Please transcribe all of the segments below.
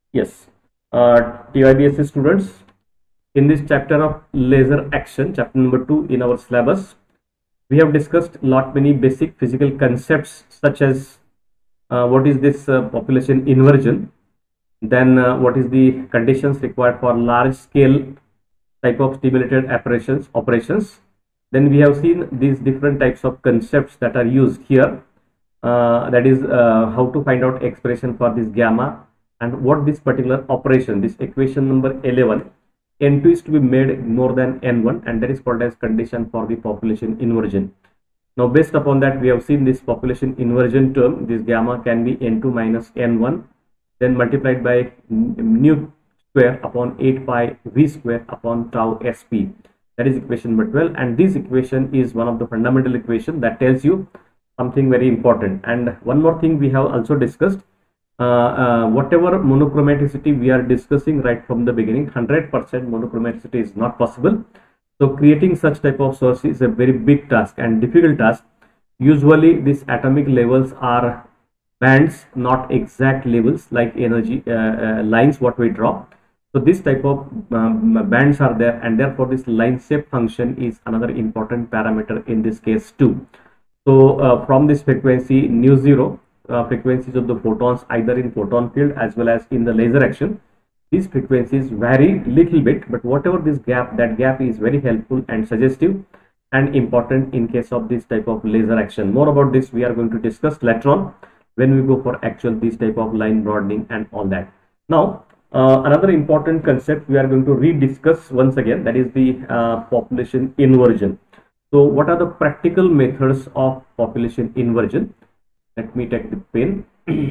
Yes, TYBSC students, in this chapter of laser action, chapter number 2 in our syllabus, we have discussed lot many basic physical concepts such as what is this population inversion, then what is the conditions required for large scale type of stimulated operations. Then we have seen these different types of concepts that are used here, that is how to find out expression for this gamma and what this particular operation, this equation number 11, n2 is to be made more than n1, and that is called as condition for the population inversion. Now based upon that, we have seen this population inversion term, this gamma can be n2 minus n1, then multiplied by nu square upon 8 pi v square upon tau sp. That is equation number 12, and this equation is one of the fundamental equation that tells you something very important. And one more thing we have also discussed, whatever monochromaticity we are discussing right from the beginning, 100% monochromaticity is not possible. So creating such type of source is a very big task and difficult task. Usually these atomic levels are bands, not exact levels like energy lines what we draw. So this type of bands are there, and therefore this line shape function is another important parameter in this case too. So from this frequency nu zero, frequencies of the photons either in photon field as well as in the laser action, these frequencies vary little bit, but whatever this gap, that gap is very helpful and suggestive and important in case of this type of laser action. More about this we are going to discuss later on when we go for actual this type of line broadening and all that. Now another important concept we are going to rediscuss once again, that is the population inversion. So what are the practical methods of population inversion? Let me take the pen.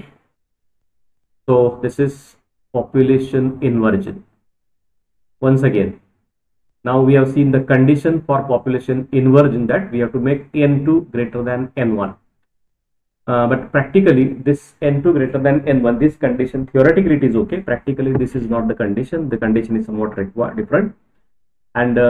So this is population inversion. Once again, now we have seen the condition for population inversion, that we have to make n2 greater than n1. But practically this n2 greater than n1, this condition, theoretically it is okay, practically this is not the condition. The condition is somewhat different. And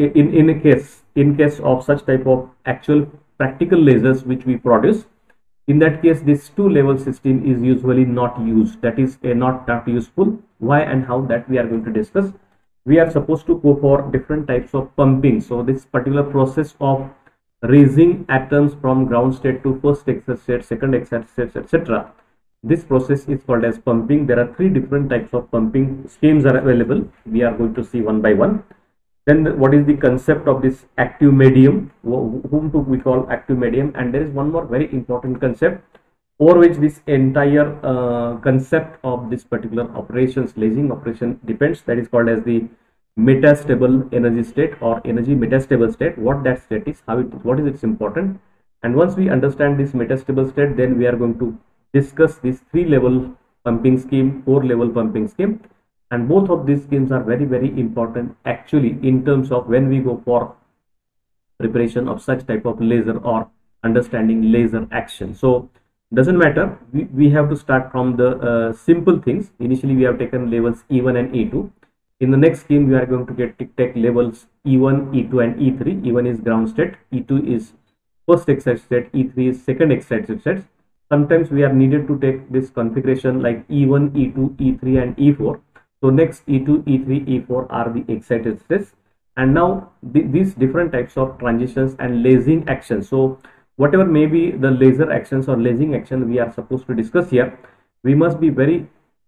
in case of such type of actual practical lasers which we produce, in that case this two level system is usually not used, that is not that useful. Why and how, that we are going to discuss. We are supposed to go for different types of pumping. So this particular process of raising atoms from ground state to first excited state, second excited state, etc., this process is called as pumping. There are three different types of pumping schemes are available. We are going to see one by one. Then what is the concept of this active medium, whom do we call active medium? And there is one more very important concept over which this entire concept of this particular operations, lasing operation depends, that is called as the metastable energy state or energy metastable state. What that state is, how it is, what is its important. And once we understand this metastable state, then we are going to discuss this 3-level pumping scheme, 4-level pumping scheme. And both of these schemes are very, very important actually in terms of when we go for preparation of such type of laser or understanding laser action. So doesn't matter, we have to start from the simple things. Initially we have taken levels E1 and E2. In the next scheme we are going to take levels E1, E2 and E3. E1 is ground state, E2 is first excited state, E3 is second excited state. Sometimes we are needed to take this configuration like E1, E2, E3 and E4. So next E2, E3, E4 are the excited states, and now these different types of transitions and lasing actions. So whatever may be the laser actions or lasing action we are supposed to discuss here, we must be very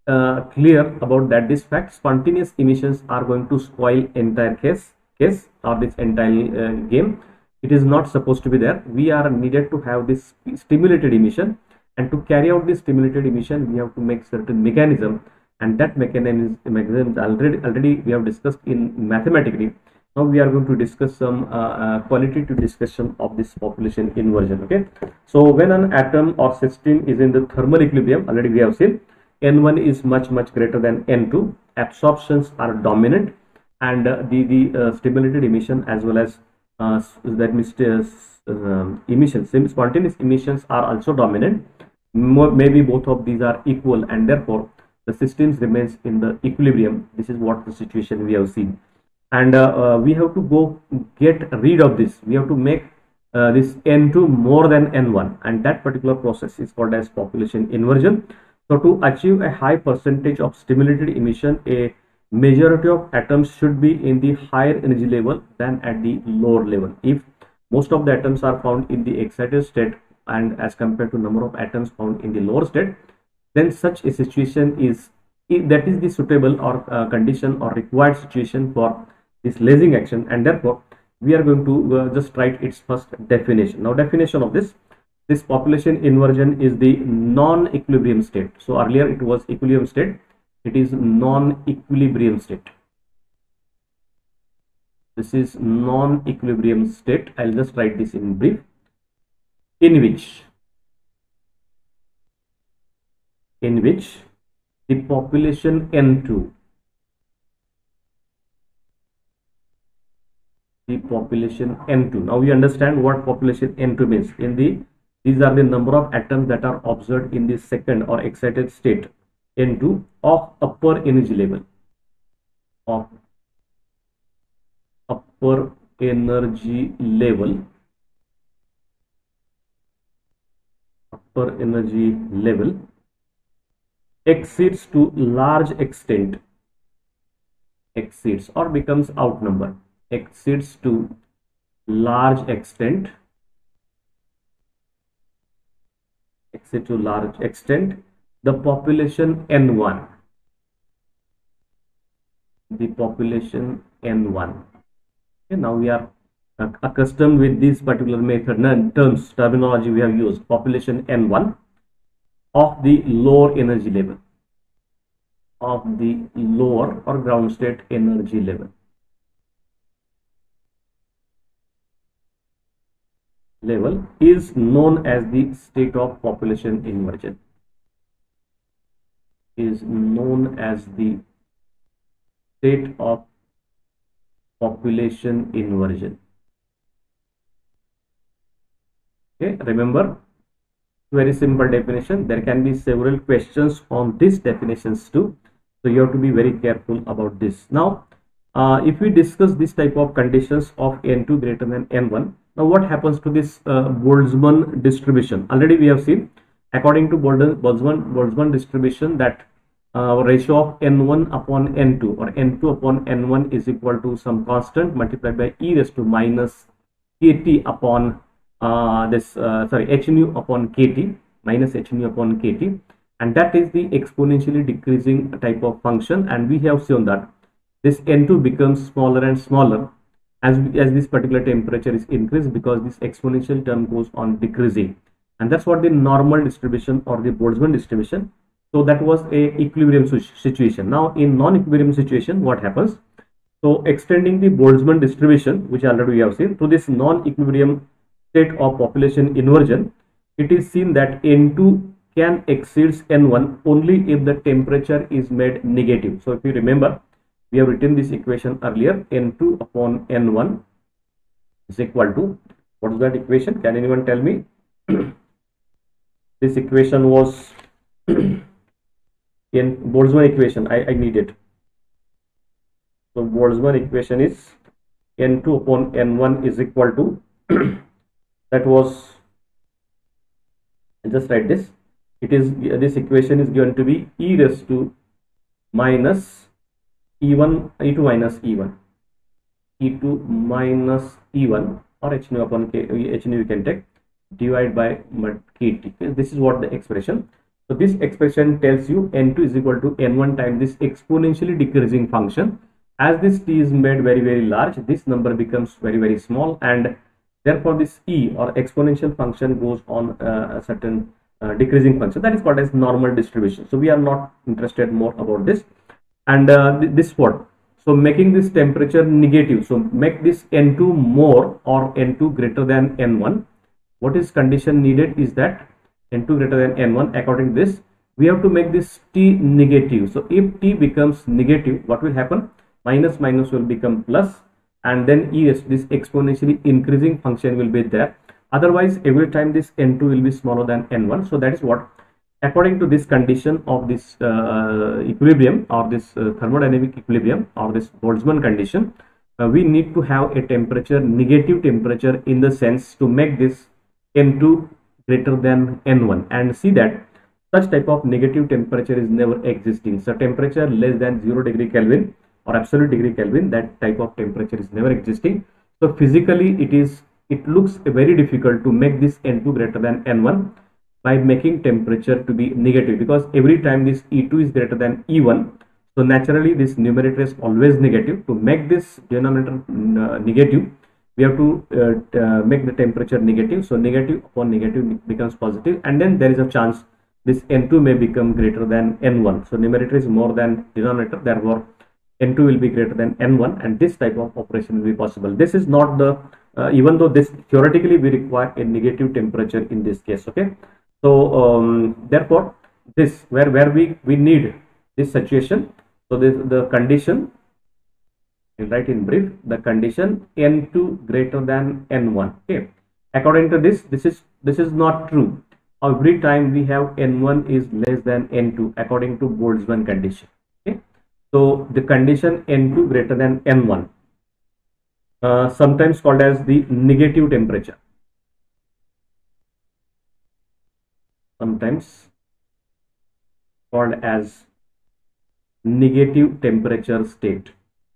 clear about that this fact, spontaneous emissions are going to spoil entire case or this entire game. It is not supposed to be there. We are needed to have this stimulated emission, and to carry out this stimulated emission we have to make certain mechanism. And that mechanism already we have discussed in mathematically. Now we are going to discuss some qualitative discussion of this population inversion. Okay, so when an atom or system is in the thermal equilibrium, already we have seen n1 is much greater than n2, absorptions are dominant, and the stimulated emission as well as that means emissions, spontaneous emissions are also dominant. Maybe both of these are equal, and therefore the systems remains in the equilibrium. This is what the situation we have seen, and we have to go get rid of this. We have to make this n2 more than n1, and that particular process is called as population inversion. So to achieve a high percentage of stimulated emission, a majority of atoms should be in the higher energy level than at the lower level. If most of the atoms are found in the excited state and as compared to number of atoms found in the lower state, then such a situation is that is the suitable or condition or required situation for this lasing action, and therefore we are going to just write its first definition. Now definition of this population inversion is the non-equilibrium state. So earlier it was equilibrium state, it is non-equilibrium state. This is non-equilibrium state. I'll just write this in brief, in which the population N2, now we understand what population N2 means. These are the number of atoms that are observed in the second or excited state N2 of upper energy level, exceeds to large extent, exceeds or becomes outnumbered, exceeds to large extent, the population N1, Okay, now we are accustomed with this particular method, terminology we have used, population N1 of the lower energy level, of the lower or ground state energy level. Is known as the state of population inversion. Is known as the state of population inversion. Okay, remember, very simple definition. There can be several questions on these definitions too, so you have to be very careful about this. Now if we discuss this type of conditions of N2 greater than N1, now what happens to this Boltzmann distribution? Already we have seen, according to Boltzmann distribution, that ratio of N1 upon N2 or N2 upon N1 is equal to some constant multiplied by e raised to minus kt upon hnu upon kt, minus hnu upon kt, and that is the exponentially decreasing type of function. And we have shown that this N2 becomes smaller and smaller as this particular temperature is increased, because this exponential term goes on decreasing, and that's what the normal distribution or the Boltzmann distribution. So that was a equilibrium situation. Now in non-equilibrium situation, what happens? So extending the Boltzmann distribution, which already we have seen, to this non-equilibrium state of population inversion, it is seen that N2 can exceeds N1 only if the temperature is made negative. So if you remember, we have written this equation earlier, N2 upon N1 is equal to, what is that equation? Can anyone tell me? This equation was in Boltzmann equation. I need it. So Boltzmann equation is N2 upon N1 is equal to that was, I'll just write this. It is, this equation is going to be e raised to minus e2 minus e1 or hnu upon hnu you can take, divided by kt. This is what the expression. So this expression tells you N2 is equal to N1 times this exponentially decreasing function. As this t is made very, very large, this number becomes very, very small, and therefore this e or exponential function goes on a certain decreasing function. That is called as normal distribution. So we are not interested more about this. And this what? So making this temperature negative. So make this N2 more or N2 greater than N1. What is condition needed is that N2 greater than N1. According to this, we have to make this t negative. So if t becomes negative, what will happen? Minus minus will become plus, and then this exponentially increasing function will be there. Otherwise, every time this N2 will be smaller than N1. So that is what, according to this condition of this equilibrium or this thermodynamic equilibrium or this Boltzmann condition, we need to have a temperature, negative temperature, in the sense to make this N2 greater than N1. And see that such type of negative temperature is never existing. So temperature less than 0 degree Kelvin or absolute degree Kelvin, that type of temperature is never existing. So physically it looks very difficult to make this N2 greater than N1 by making temperature to be negative, because every time this E2 is greater than E1, so naturally this numerator is always negative. To make this denominator negative, we have to make the temperature negative. So negative upon negative becomes positive, and then there is a chance this N2 may become greater than N1. So numerator is more than denominator, therefore N2 will be greater than N1, and this type of operation will be possible. This is not the even though this theoretically we require a negative temperature in this case. Okay, so therefore this where we need this situation. So this the condition, I'll write in brief, the condition N2 greater than N1. Okay, according to this is not true. Every time we have N1 is less than N2 according to Boltzmann condition. Okay, so the condition N2 greater than N1, sometimes called as the negative temperature, sometimes called as negative temperature state.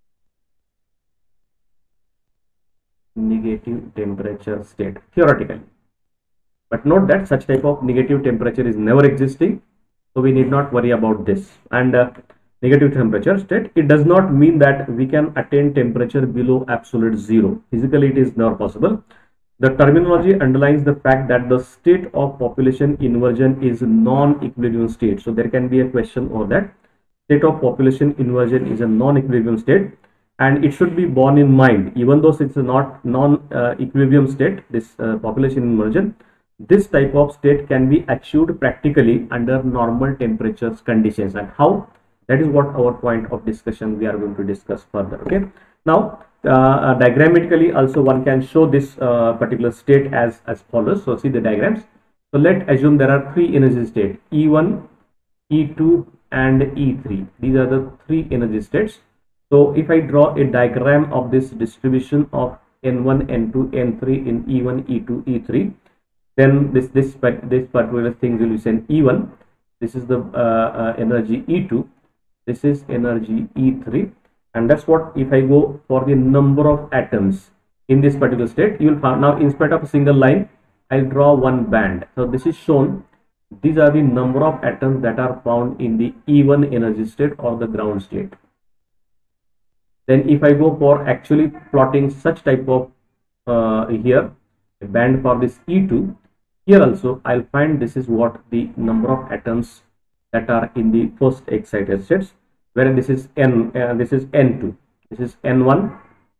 Negative temperature state theoretically, but note that such type of negative temperature is never existing, so we need not worry about this. And negative temperature state, it does not mean that we can attain temperature below absolute zero. Physically it is never possible. The terminology underlines the fact that the state of population inversion is non-equilibrium state. So there can be a question over that. State of population inversion is a non-equilibrium state, and it should be borne in mind, even though it's not non-equilibrium state, this population inversion, this type of state can be achieved practically under normal temperatures conditions. And how? That is what our point of discussion we are going to discuss further. Okay, now diagrammatically also one can show this particular state as follows. So see the diagrams. So let's assume there are three energy states, E1, E2 and E3. These are the three energy states. So if I draw a diagram of this distribution of N1, N2, N3 in E1, E2, E3, then this particular thing will be sent E1. This is the energy E2. This is energy E3, and that's what if I go for the number of atoms in this particular state, you will find now instead of a single line, I'll draw one band. So this is shown. These are the number of atoms that are found in the E1 energy state or the ground state. Then if I go for actually plotting such type of here a band for this E2, here also I'll find this is what the number of atoms that are in the first excited states, wherein this is this is N2, this is N1,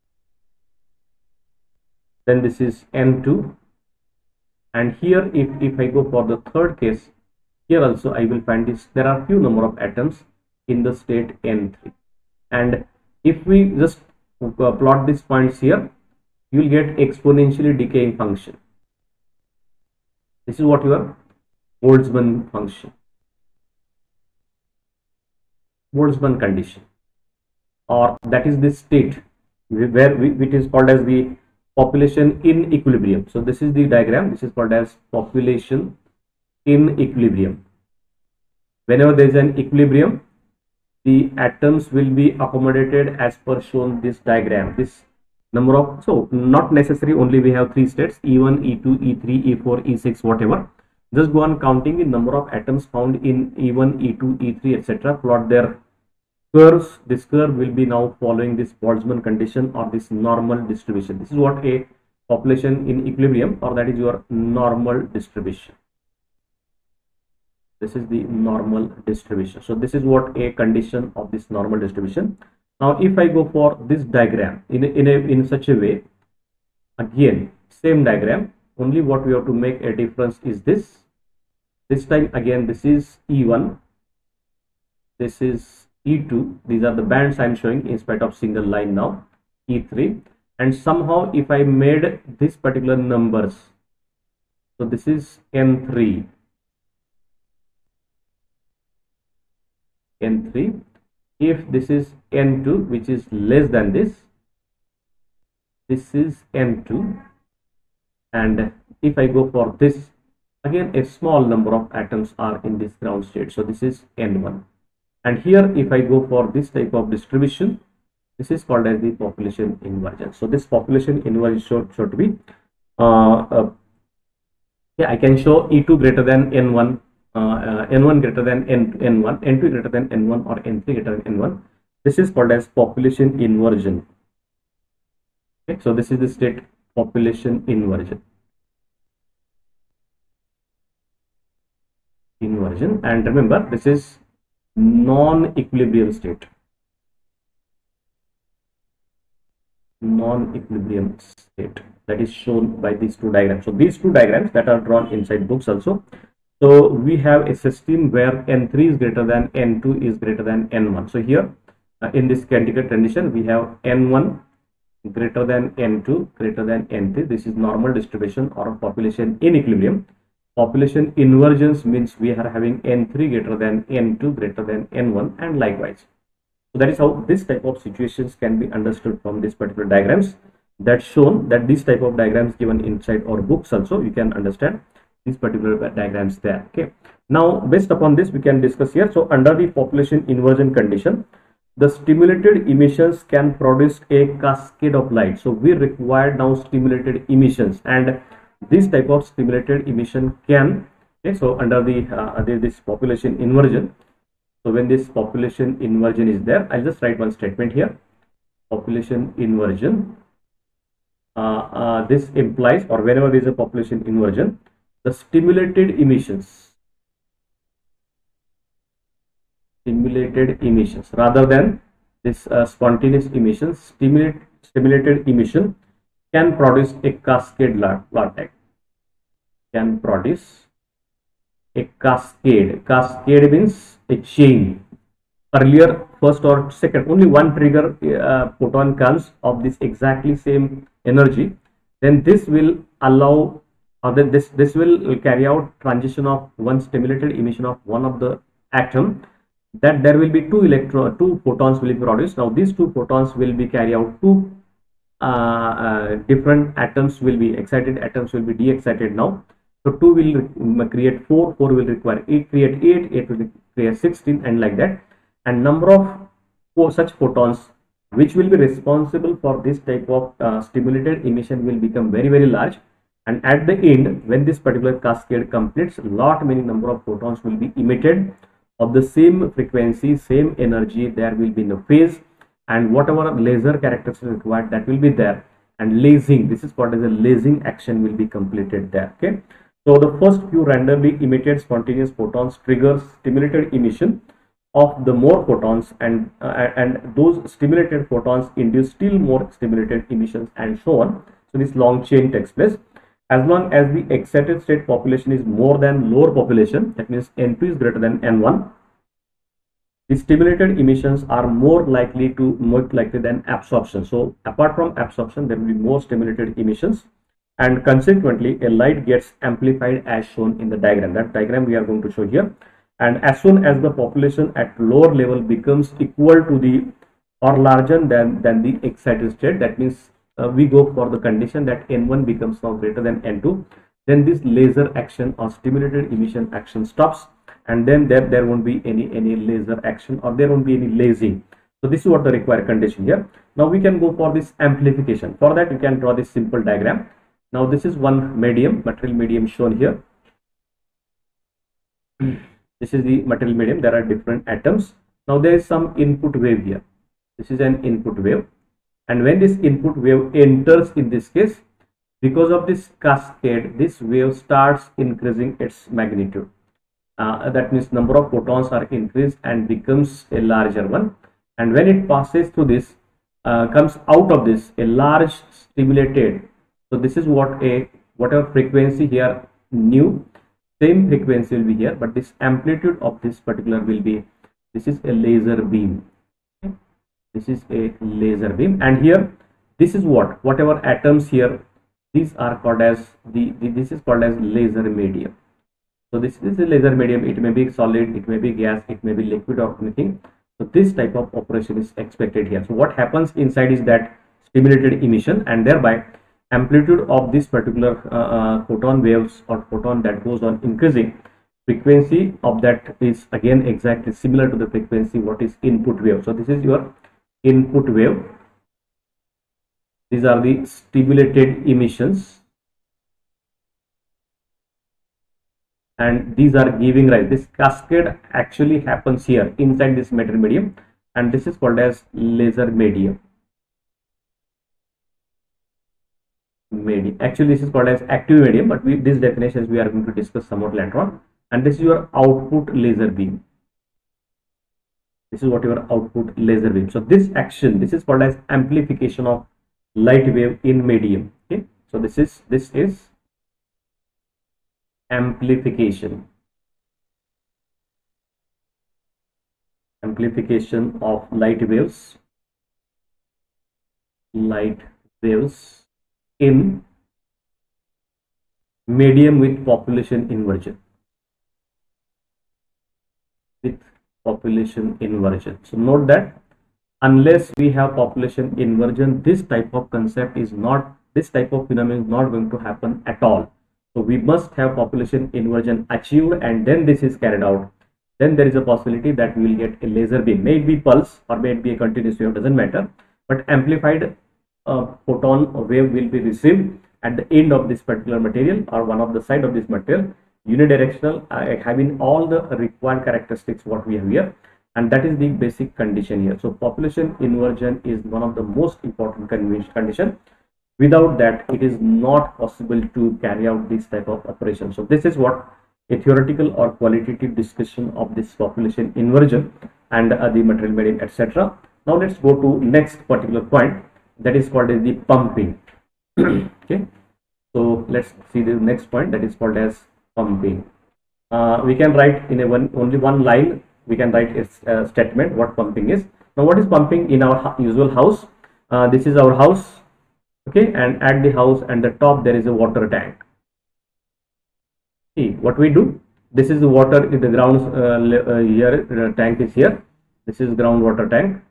then this is N2, and here if I go for the third case, here also I will find this there are few number of atoms in the state N3. And if we just plot these points here, you will get exponentially decaying function. This is what your Boltzmann function, Boltzmann condition, or that is the state where it is called as the population in equilibrium. So this is the diagram. This is called as population in equilibrium. Whenever there is an equilibrium, the atoms will be accommodated as per shown this diagram. This number of, so not necessary only we have three states, E1, E2, E3, E4, E6, whatever. Just go on counting the number of atoms found in E1, E2, E3, etc. Plot their curves. This curve will be now following this Boltzmann condition or this normal distribution. This is what a population in equilibrium, or that is your normal distribution. This is the normal distribution. So this is what a condition of this normal distribution. Now if I go for this diagram in such a way, again same diagram, only what we have to make a difference is this time again this is E1, this is E2, these are the bands I am showing in spite of single line now, E3, and somehow if I made this particular numbers, so this is N3, if this is N2 which is less than this is N2, and if I go for this Again, a small number of atoms are in this ground state. So this is N1. And here, if I go for this type of distribution, this is called as the population inversion. So this population inversion should be, I can show E2 greater than N1, N1 greater than N1, N2 greater than N1, or N3 greater than N1. This is called as population inversion. Okay, so this is the state population inversion. And remember, this is non-equilibrium state. Non-equilibrium state, that is shown by these two diagrams. So these two diagrams that are drawn inside books also. So we have a system where N3 is greater than N2 is greater than N1. So here in this critical condition, we have N1 greater than N2 greater than N3. This is normal distribution or population in equilibrium. Population inversions means we are having N3 greater than N2 greater than N1, and likewise. So that is how this type of situations can be understood from this particular diagrams. That's shown that this type of diagrams given inside our books also, you can understand these particular diagrams there. Okay, now based upon this we can discuss here. So under the population inversion condition, the stimulated emissions can produce a cascade of light. So we require now stimulated emissions, and this type of stimulated emission can, okay, so under the this population inversion, so when this population inversion is there, I'll just write one statement here. Population inversion, this implies, or whenever there is a population inversion, the stimulated emissions rather than this spontaneous emissions, stimulated emission can produce a cascade latex. Can produce a cascade. Cascade means a chain. Earlier, first or second, only one trigger photon comes of this exactly same energy. Then this will allow, or then this will carry out transition of one stimulated emission of one of the atom. That there will be two photons will be produced. Now these two photons will be carry out two different atoms will be excited, atoms will be de-excited now. So 2 will create 4, 4 will require 8, create 8, 8 will create 16, and like that. And number of such photons which will be responsible for this type of stimulated emission will become very, very large. And at the end, when this particular cascade completes, many number of photons will be emitted of the same frequency, same energy. There will be no phase, and whatever laser characteristics required, that will be there. And lasing, this is called as a lasing action, will be completed there. Okay, so the first few randomly emitted spontaneous photons triggers stimulated emission of the more photons, and those stimulated photons induce still more stimulated emissions, and so on. So this long chain takes place. As long as the excited state population is more than lower population, that means N2 is greater than N1, the stimulated emissions are more likely than absorption. So apart from absorption, there will be more stimulated emissions, and consequently a light gets amplified as shown in the diagram. That diagram we are going to show here. And as soon as the population at lower level becomes equal to the or larger than the excited state, that means we go for the condition that N1 becomes now greater than N2, then this laser action or stimulated emission action stops, and then there won't be any laser action, or there won't be any lasing. So this is what the required condition here. Now we can go for this amplification. For that, you can draw this simple diagram. Now this is one medium, material medium shown here. This is the material medium. There are different atoms. Now there is some input wave here. This is an input wave, and when this input wave enters, in this case, because of this cascade, this wave starts increasing its magnitude. That means number of photons are increased and becomes a larger one. And when it passes through this, comes out of this a large stimulated. So this is what whatever frequency here new, same frequency will be here, but this amplitude of this particular will be, this is a laser beam. Okay? This is a laser beam, and here this is whatever atoms here, these are called as this is called as laser medium. So this is a laser medium. It may be solid, it may be gas, it may be liquid, or anything. So this type of operation is expected here. So what happens inside is that stimulated emission, and thereby amplitude of this particular photon waves or photon that goes on increasing, frequency of that is again exactly similar to the frequency what is input wave. So this is your input wave. These are the stimulated emissions, and these are giving rise. This cascade actually happens here inside this metal medium, and this is called as laser medium. Actually, this is called as active medium, but these definitions we are going to discuss somewhat later on. And this is your output laser beam. This is what your output laser beam. So this action, this is called as amplification of light wave in medium. Okay, so this is amplification of light waves in medium with population inversion. So note that unless we have population inversion, this type of concept is not, this type of phenomenon is not going to happen at all. So we must have population inversion achieved, and then this is carried out. Then there is a possibility that we will get a laser beam, may it be pulse or may it be a continuous wave, doesn't matter, but amplified photon wave will be received at the end of this particular material or one of the side of this material, unidirectional, having all the required characteristics what we have here, and that is the basic condition here. So population inversion is one of the most important condition. Without that, it is not possible to carry out this type of operation. So this is what a theoretical or qualitative discussion of this population inversion and the material medium, etc. Now let's go to next particular point, that is called as the pumping. Okay, so let's see the next point, that is called as pumping. We can write in only one line, we can write a statement what pumping is. Now what is pumping in our usual house? This is our house. Okay, and at the house and the top there is a water tank. See what we do, this is the water in the ground here, the tank is here, this is groundwater tank,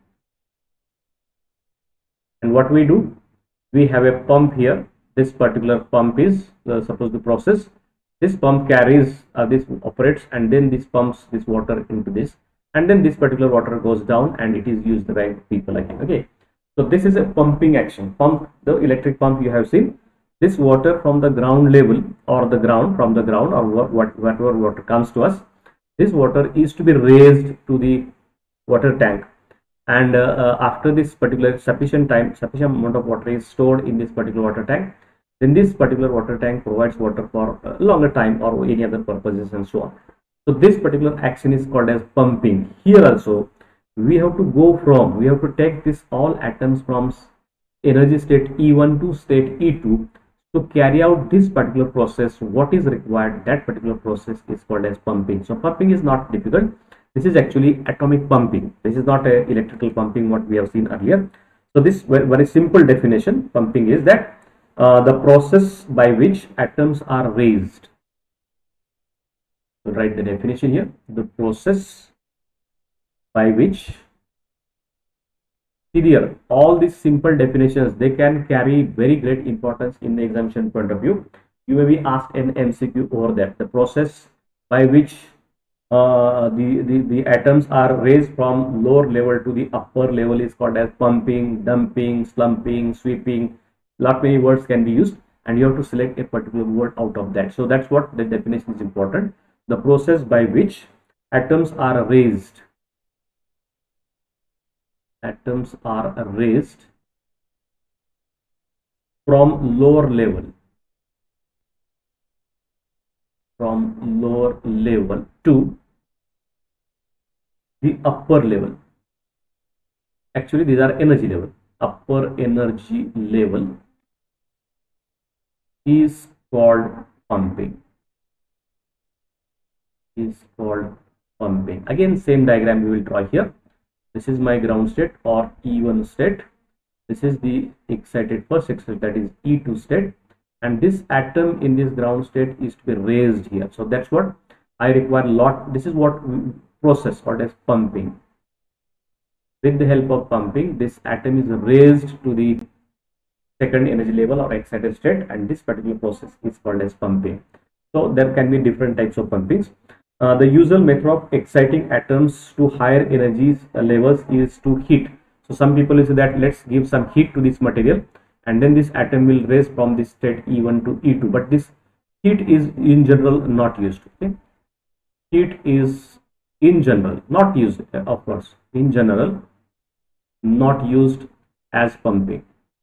and what we do, we have a pump here. This particular pump is suppose the process, this pump carries this operates, and then this pumps this water into this, and then this particular water goes down and it is used by people again. Okay, so this is a pumping action. Pump, the electric pump you have seen, this water from the ground level or the ground, from the ground or whatever water comes to us, this water is to be raised to the water tank, and after this particular sufficient amount of water is stored in this particular water tank, then this particular water tank provides water for a longer time or any other purposes and so on. So this particular action is called as pumping. Here also we have to take this all atoms from energy state E1 to state E2 to carry out this particular process. What is required, that particular process is called as pumping. So pumping is not difficult. This is actually atomic pumping. This is not a electrical pumping what we have seen earlier. So this very simple definition, pumping is that the process by which atoms are raised. So write the definition here, the process by which, see here, all these simple definitions, they can carry very great importance in the examination point of view. You may be asked an MCQ over that. The process by which the atoms are raised from lower level to the upper level is called as pumping, dumping, slumping, sweeping. Lot many words can be used, and you have to select a particular word out of that. So that's what the definition is important. The process by which atoms are raised. Atoms are raised from lower level. From lower level to the upper level. Actually, these are energy level. Upper energy level is called pumping. Again, same diagram we will draw here. This is my ground state or E1 state. This is the excited first excited, that is E2 state, and this atom in this ground state is to be raised here. So that's what I require a lot. This is what process called as pumping. With the help of pumping, this atom is raised to the second energy level or excited state, and this particular process is called as pumping. So there can be different types of pumpings. The usual method of exciting atoms to higher energies levels is to heat. So some people will say that let's give some heat to this material, and then this atom will raise from this state E1 to E2. But this heat is in general not used. Okay, heat is in general not used, of course, in general not used as pumping.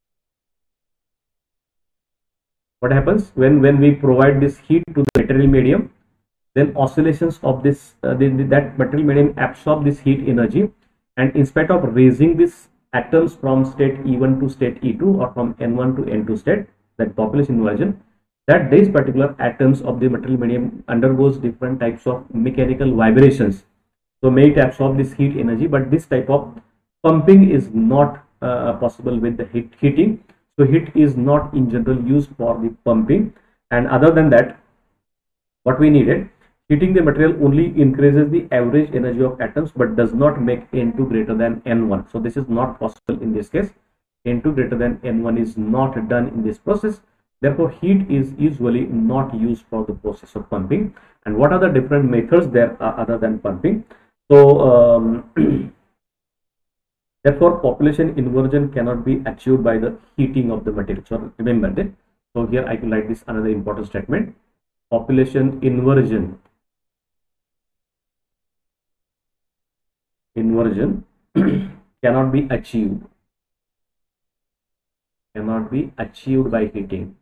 What happens when we provide this heat to the material medium? Then oscillations of this that material medium absorb this heat energy, and instead of raising these atoms from state E1 to state E2 or from N1 to N2 state, that population inversion, that these particular atoms of the material medium undergoes different types of mechanical vibrations. So may it absorb this heat energy, but this type of pumping is not possible with the heating. So heat is not in general used for the pumping. And other than that, what we needed, heating the material only increases the average energy of atoms but does not make N2 greater than N1. So this is not possible in this case. N2 greater than N1 is not done in this process. Therefore, heat is usually not used for the process of pumping. And what are the different methods there are other than pumping? So therefore, population inversion cannot be achieved by the heating of the material. So remember that. So here I can write this another important statement. Population inversion cannot be achieved by heating.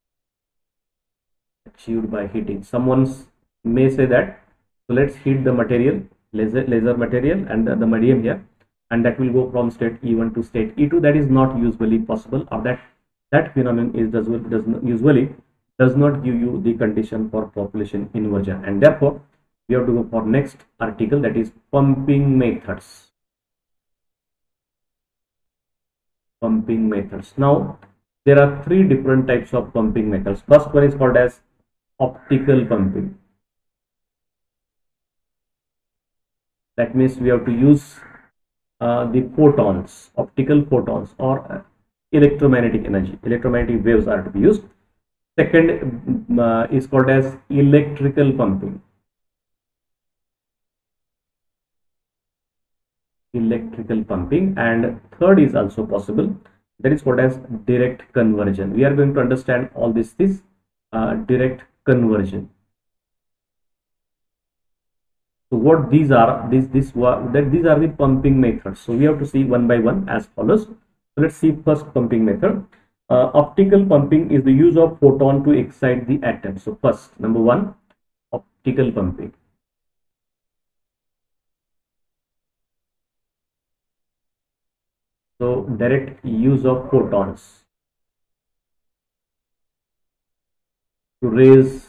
Someone may say that, so let's heat the material, laser material, and the medium here, and that will go from state E1 to state E2. That is not usually possible, or that phenomenon usually does not give you the condition for population inversion. And therefore we have to go for next article, that is pumping methods. Now there are three different types of pumping methods. First one is called as optical pumping. That means we have to use the photons, optical photons, or electromagnetic energy, electromagnetic waves are to be used. Second is called as electrical pumping. And third is also possible, that is called as direct conversion. We are going to understand all this direct conversion. So what these are, these are the pumping methods. So we have to see one by one as follows. So let's see first pumping method. Optical pumping is the use of photon to excite the atom. So first, number one, optical pumping. So direct use of photons to raise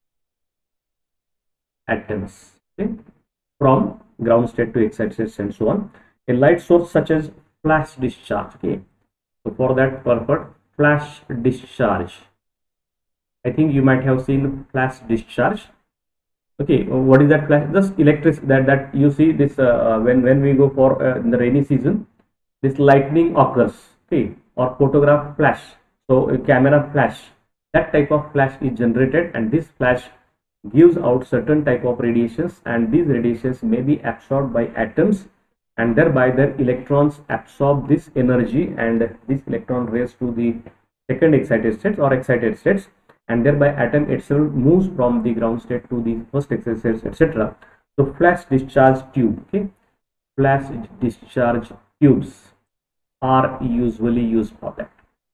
atoms, okay, from ground state to excited state and so on. A light source such as flash discharge. Okay, so for that purpose, flash discharge, I think you might have seen flash discharge. Okay, what is that flash? Just electricity that you see this when we go for in the rainy season, this lightning occurs, okay, or photograph flash. So a camera flash, that type of flash is generated, and this flash gives out certain type of radiations, and these radiations may be absorbed by atoms, and thereby their electrons absorb this energy, and this electron rays to the second excited states or excited states, and thereby atom itself moves from the ground state to the first excited states, etc. So flash discharge tube, okay, flash discharge tubes are usually used for that,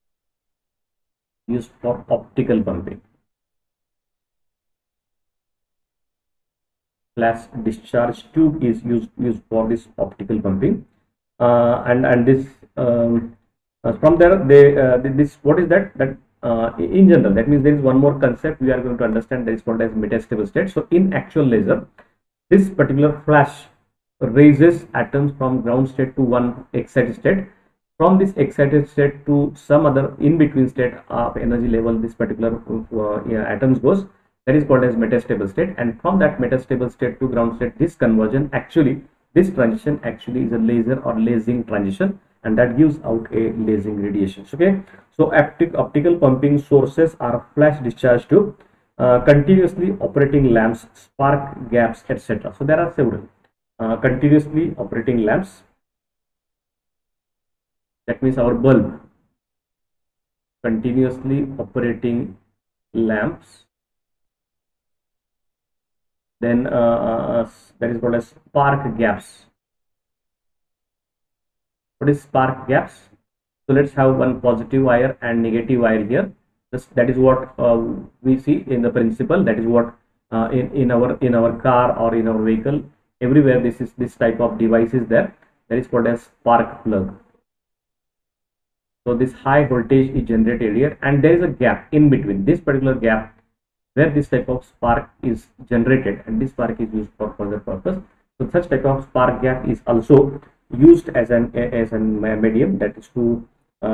used for optical pumping. Flash discharge tube is used for this optical pumping, and this from there this, what is that in general, that means there is one more concept we are going to understand, that is called as metastable state. So in actual laser, this particular flash raises atoms from ground state to one excited state, from this excited state to some other in between state of energy level this particular atoms goes, that is called as metastable state. And from that metastable state to ground state, this conversion actually, this transition actually is a laser or lasing transition, and that gives out a lasing radiation. Okay, so optical pumping sources are flash discharge tube, continuously operating lamps, spark gaps, etc. So there are several continuously operating lamps. That means our bulb, continuously operating lamps. Then that is called as spark gaps. What is spark gaps? So let's have one positive wire and negative wire here. That is what we see in the principle. That is what in our car or in our vehicle, everywhere this type of device is there. That is called as spark plug. So this high voltage is generated here, and there is a gap in between this particular gap where this type of spark is generated, and this spark is used for further purpose. So such type of spark gap is also used as a medium, that is to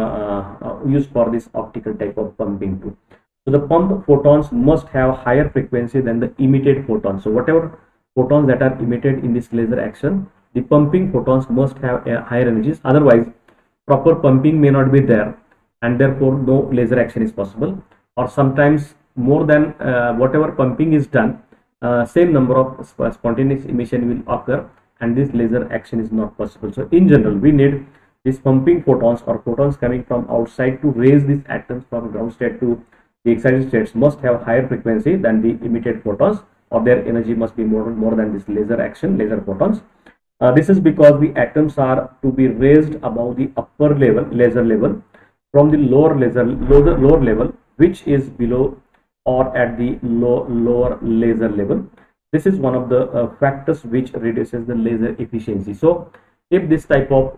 used for this optical type of pumping too. So the pump photons must have higher frequency than the emitted photons. So whatever photons that are emitted in this laser action, the pumping photons must have higher energies. Otherwise, proper pumping may not be there, and therefore no laser action is possible. Or sometimes more than whatever pumping is done, same number of spontaneous emission will occur, and this laser action is not possible. So in general, we need these pumping photons or photons coming from outside to raise these atoms from ground state to the excited states must have higher frequency than the emitted photons, or their energy must be more than this laser action, laser photons. This is because the atoms are to be raised above the upper level, laser level, from the lower level, which is below or at the lower laser level. This is one of the factors which reduces the laser efficiency. So if this type of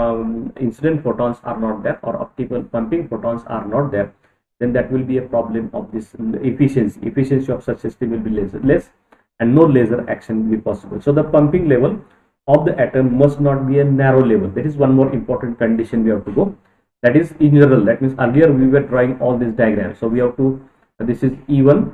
incident photons are not there, or optical pumping photons are not there, then that will be a problem of this efficiency of such system will be less, and no laser action will be possible. So the pumping level of the atom must not be a narrow level. That is one more important condition we have to go. That is in general. That means earlier we were drawing all these diagrams. So we have to, this is E1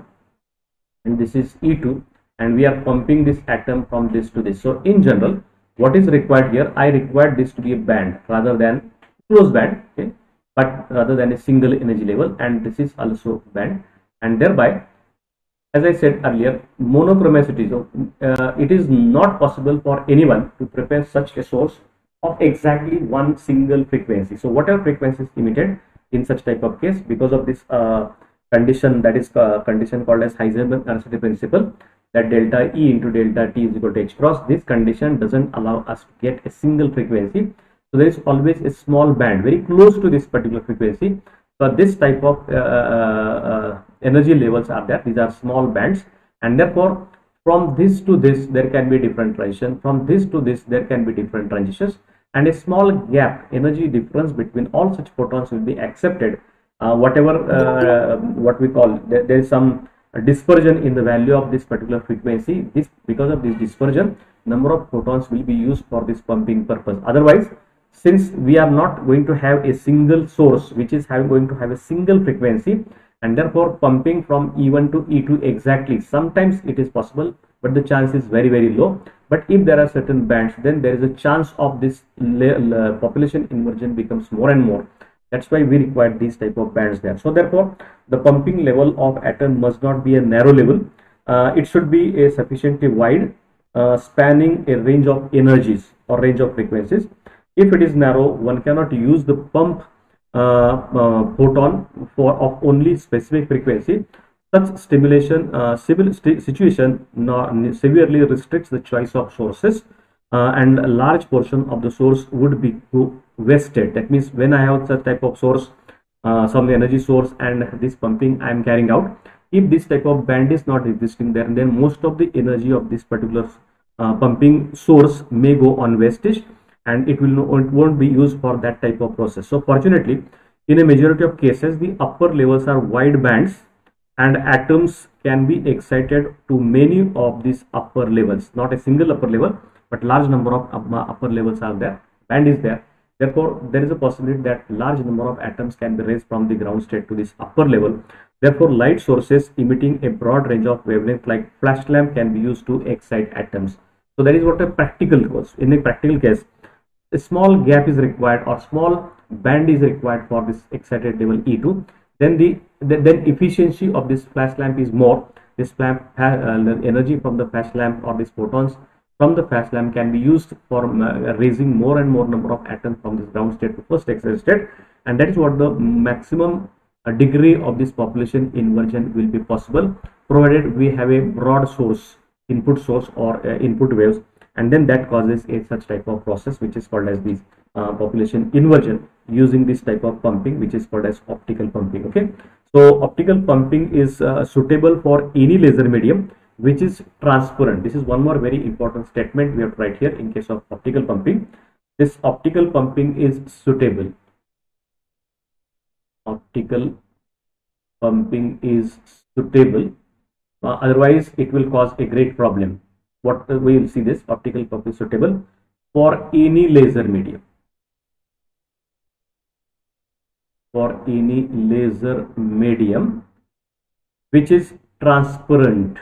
and this is E2, and we are pumping this atom from this to this. So in general, what is required here? I require this to be a band rather than close band, okay, but rather than a single energy level, and this is also band, and thereby, as I said earlier, monochromacity. So it is not possible for anyone to prepare such a source of exactly one single frequency. So whatever frequency is emitted in such type of case, because of this condition, that is condition called as Heisenberg-Arrhenius principle, that delta E into delta T is equal to H cross. This condition doesn't allow us to get a single frequency. So there is always a small band very close to this particular frequency. So this type of energy levels are there. These are small bands, and therefore from this to this there can be different transition. From this to this there can be different transitions, and a small gap, energy difference between all such photons will be accepted. Whatever what we call, there is some dispersion in the value of this particular frequency. Because of this dispersion, number of photons will be used for this pumping purpose. Otherwise, since we are not going to have a single source which is going to have a single frequency, and therefore pumping from E1 to E2 exactly, sometimes it is possible, but the chance is very low. But if there are certain bands, then there is a chance of this population inversion becomes more and more. That's why we require these type of bands there. So therefore the pumping level of atom must not be a narrow level. It should be a sufficiently wide, spanning a range of energies or range of frequencies. If it is narrow, one cannot use the pump photon of only specific frequency. Such stimulation situation severely restricts the choice of sources, and a large portion of the source would be wasted. That means when I have such type of source, some energy source, and this pumping I am carrying out, if this type of band is not existing there, then most of the energy of this particular pumping source may go on wastage, and it won't be used for that type of process. So fortunately, in a majority of cases, the upper levels are wide bands, and atoms can be excited to many of these upper levels, not a single upper level, but large number of upper levels are there, band is there. Therefore, there is a possibility that large number of atoms can be raised from the ground state to this upper level. Therefore, light sources emitting a broad range of wavelength like flash lamp can be used to excite atoms. So that is what a practical cause. In a practical case, a small gap is required or small band is required for this excited level E2, then then efficiency of this flash lamp is more. This lamp the energy from the flash lamp or these photons from the flash lamp can be used for raising more and more number of atoms from this ground state to first excited state, and that is what the maximum degree of this population inversion will be possible, provided we have a broad source, input source or input waves, and then that causes a such type of process which is called as this population inversion using this type of pumping, which is called as optical pumping. Okay, so optical pumping is suitable for any laser medium which is transparent. This is one more very important statement we have to write here in case of optical pumping. This optical pumping is suitable. Optical pumping is suitable, otherwise it will cause a great problem. What we will see, this optical pump is suitable for any laser medium. For any laser medium which is transparent,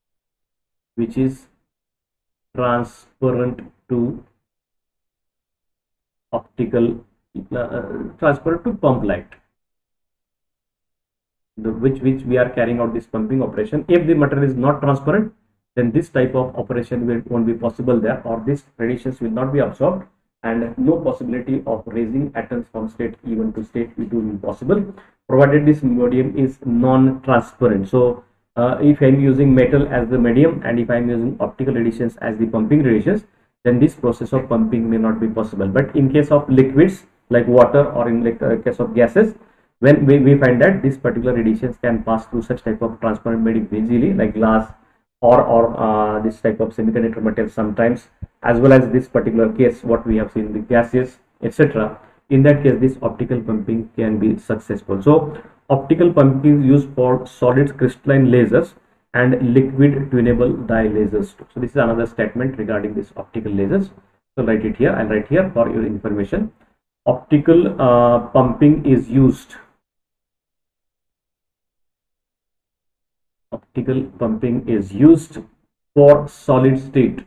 to optical transparent to pump light, which we are carrying out this pumping operation. If the material is not transparent, then this type of operation won't be possible there, or this radiations will not be absorbed, and no possibility of raising atoms from state E1 to state E2 will be possible, provided this medium is non-transparent. So if I am using metal as the medium and if I am using optical radiations as the pumping radiations, then this process of pumping may not be possible. But in case of liquids like water, or in case of gases, when we find that this particular radiations can pass through such type of transparent medium easily, like glass or this type of semiconductor material sometimes, as well as this particular case what we have seen, the gases, etc. In that case, this optical pumping can be successful. So optical pumping is used for solid crystalline lasers and liquid tunable dye lasers too. So this is another statement regarding this optical lasers. So write it here. I'll write here for your information. Optical pumping is used. Optical pumping is used for solid state.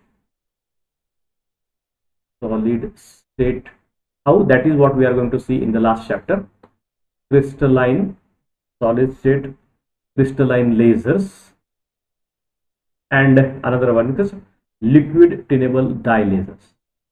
Solid state. How? That is what we are going to see in the last chapter. Crystalline, solid state crystalline lasers, and another one is liquid tunable dye lasers.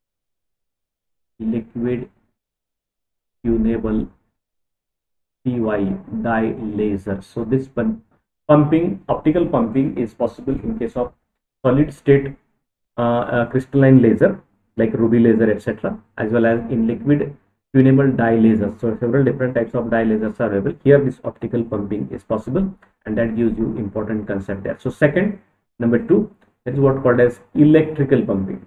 Liquid tunable TY dye lasers. So this pumping, optical pumping, is possible in case of solid state crystalline laser like ruby laser, etc., as well as in liquid tunable dye lasers. So several different types of dye lasers are available. Here this optical pumping is possible, and that gives you important concept there. So second, number 2, that is what called as electrical pumping.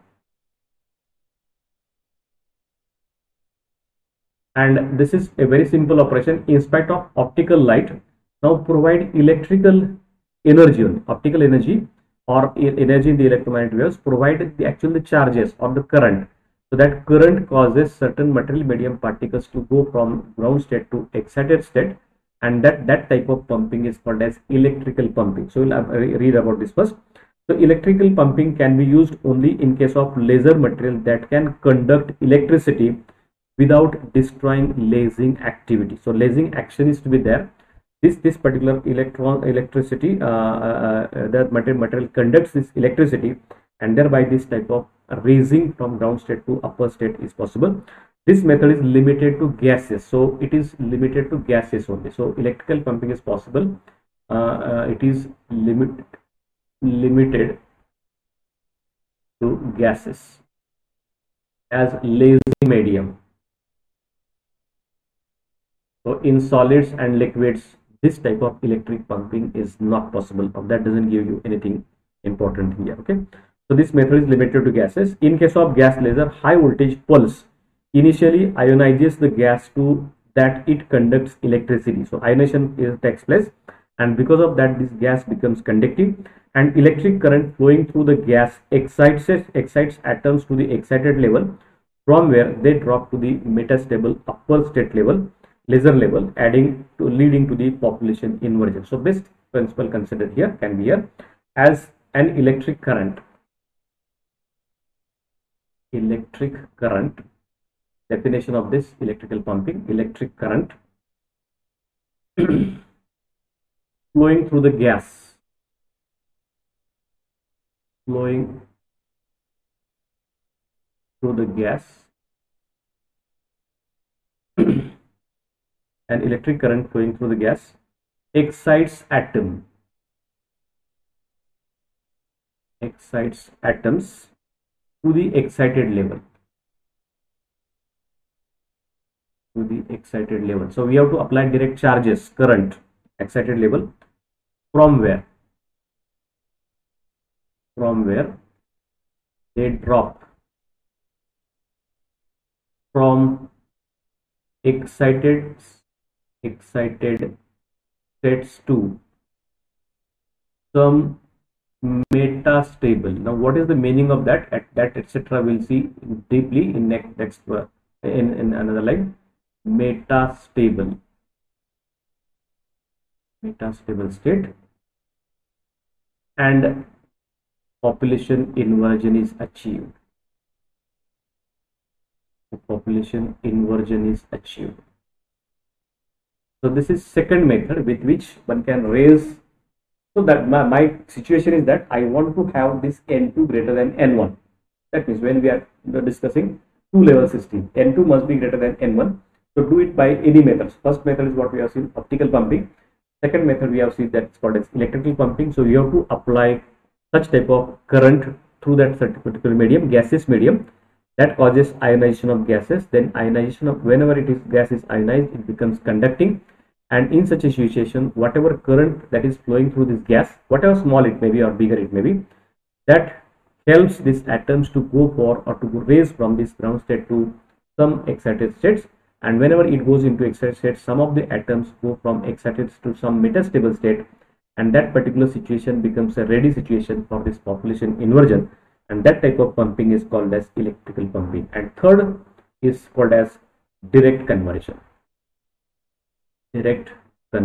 And this is a very simple operation. In spite of optical light, now provide electrical energy, optical energy or energy in the electromagnetic waves, provide the actual charges or the current. So that current causes certain material medium particles to go from ground state to excited state, and that type of pumping is called as electrical pumping. So we'll read about this first. So electrical pumping can be used only in case of laser material that can conduct electricity without destroying lasing activity. So lasing action is to be there. This particular electricity, the material conducts this electricity, and thereby this type of raising from ground state to upper state is possible. This method is limited to gases, so it is limited to gases only. So electrical pumping is possible. It is limited to gases as lasing medium. So in solids and liquids, this type of electric pumping is not possible, or that doesn't give you anything important here. Okay, so this method is limited to gases. In case of gas laser, high voltage pulse initially ionizes the gas to that it conducts electricity. So ionization takes place, and because of that this gas becomes conductive, and electric current flowing through the gas excites atoms to the excited level, from where they drop to the metastable upper state level, laser level, leading to the population inversion. So best principle considered here can be here as an electric current Definition of this electrical pumping: electric current flowing through the gas, flowing through the gas an electric current flowing through the gas excites atoms to the excited level. So we have to apply direct charges, current, excited level. From where? They drop from excited states to some metastable. Now, what is the meaning of that? That etc. we'll see deeply in next in another line. Metastable state, and population inversion is achieved. So this is second method with which one can raise. So that my situation is that I want to have this N2 greater than N1. That means when we are discussing two-level system, N2 must be greater than N1. So do it by any methods. First method is what we have seen, optical pumping. Second method we have seen that's called as electrical pumping. So you have to apply such type of current through that particular medium, gaseous medium, that causes ionization of gases. Then ionization of, whenever gas is ionized, it becomes conducting. And in such a situation, whatever current that is flowing through this gas, whatever small it may be or bigger it may be, that helps these atoms to go for or to raise from this ground state to some excited states. And whenever it goes into excited state, some of the atoms go from excited to some metastable state, and that particular situation becomes a ready situation for this population inversion, and that type of pumping is called as electrical pumping. And third is called as direct conversion. And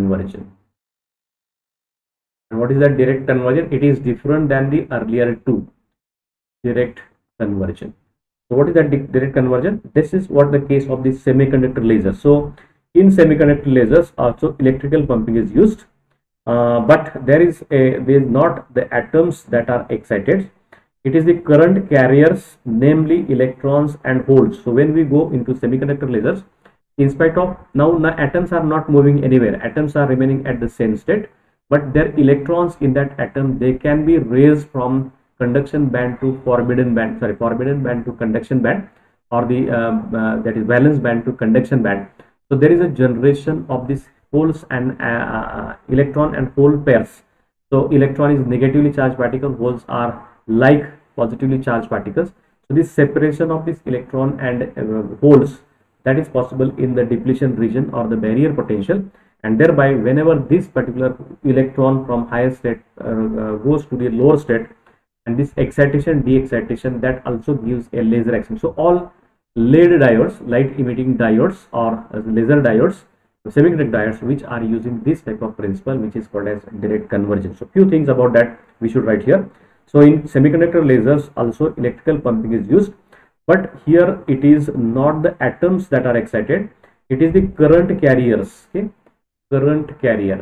what is that direct conversion? It is different than the earlier two. Direct conversion. So what is that direct conversion? This is what the case of the semiconductor laser. So in semiconductor lasers also electrical pumping is used, but there is not the atoms that are excited. It is the current carriers, namely electrons and holes. So when we go into semiconductor lasers, in spite of now atoms are not moving anywhere, atoms are remaining at the same state, but their electrons in that atom, they can be raised from conduction band to forbidden band to conduction band, or the that is valence band to conduction band. So there is a generation of these holes and electron and hole pairs. So electron is negatively charged particle, holes are like positively charged particles. So this separation of this electron and holes, that is possible in the depletion region or the barrier potential, and thereby whenever this particular electron from higher state goes to the lower state, and this excitation de-excitation, that also gives a laser action. So all LED diodes, light emitting diodes, or laser diodes, semiconductor diodes, which are using this type of principle, which is called as direct conversion. So few things about that we should write here. So in semiconductor lasers also electrical pumping is used, but here it is not the atoms that are excited, it is the current carriers. Okay, current carriers,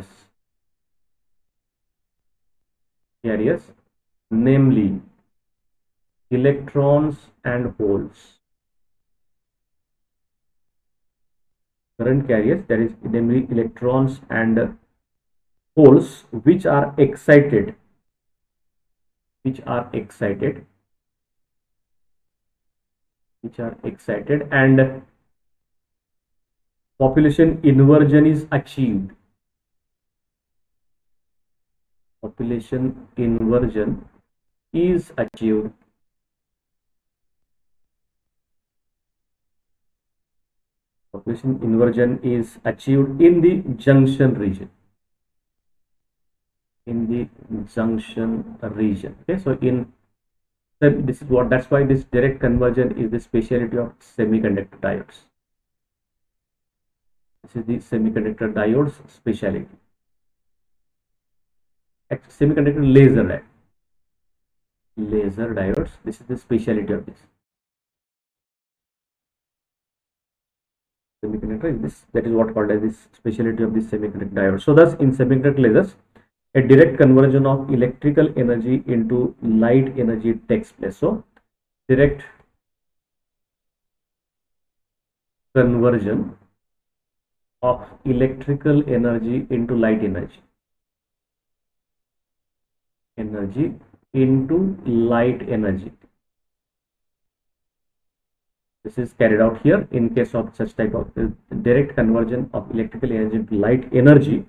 namely electrons and holes. Current carriers, that is namely electrons and holes, which are excited, and population inversion is achieved. Population inversion is achieved in the junction region. Okay, so this is what, that's why this direct conversion is the specialty of semiconductor diodes. This is the semiconductor diodes specialty. Semiconductor laser diodes, this is the specialty of this. semiconductor is this. That is what called as this specialty of this semiconductor diode. So thus in semiconductor lasers, a direct conversion of electrical energy into light energy takes place. So direct conversion of electrical energy into light energy into light energy. This is carried out here in case of such type of direct conversion of electrical energy into light energy.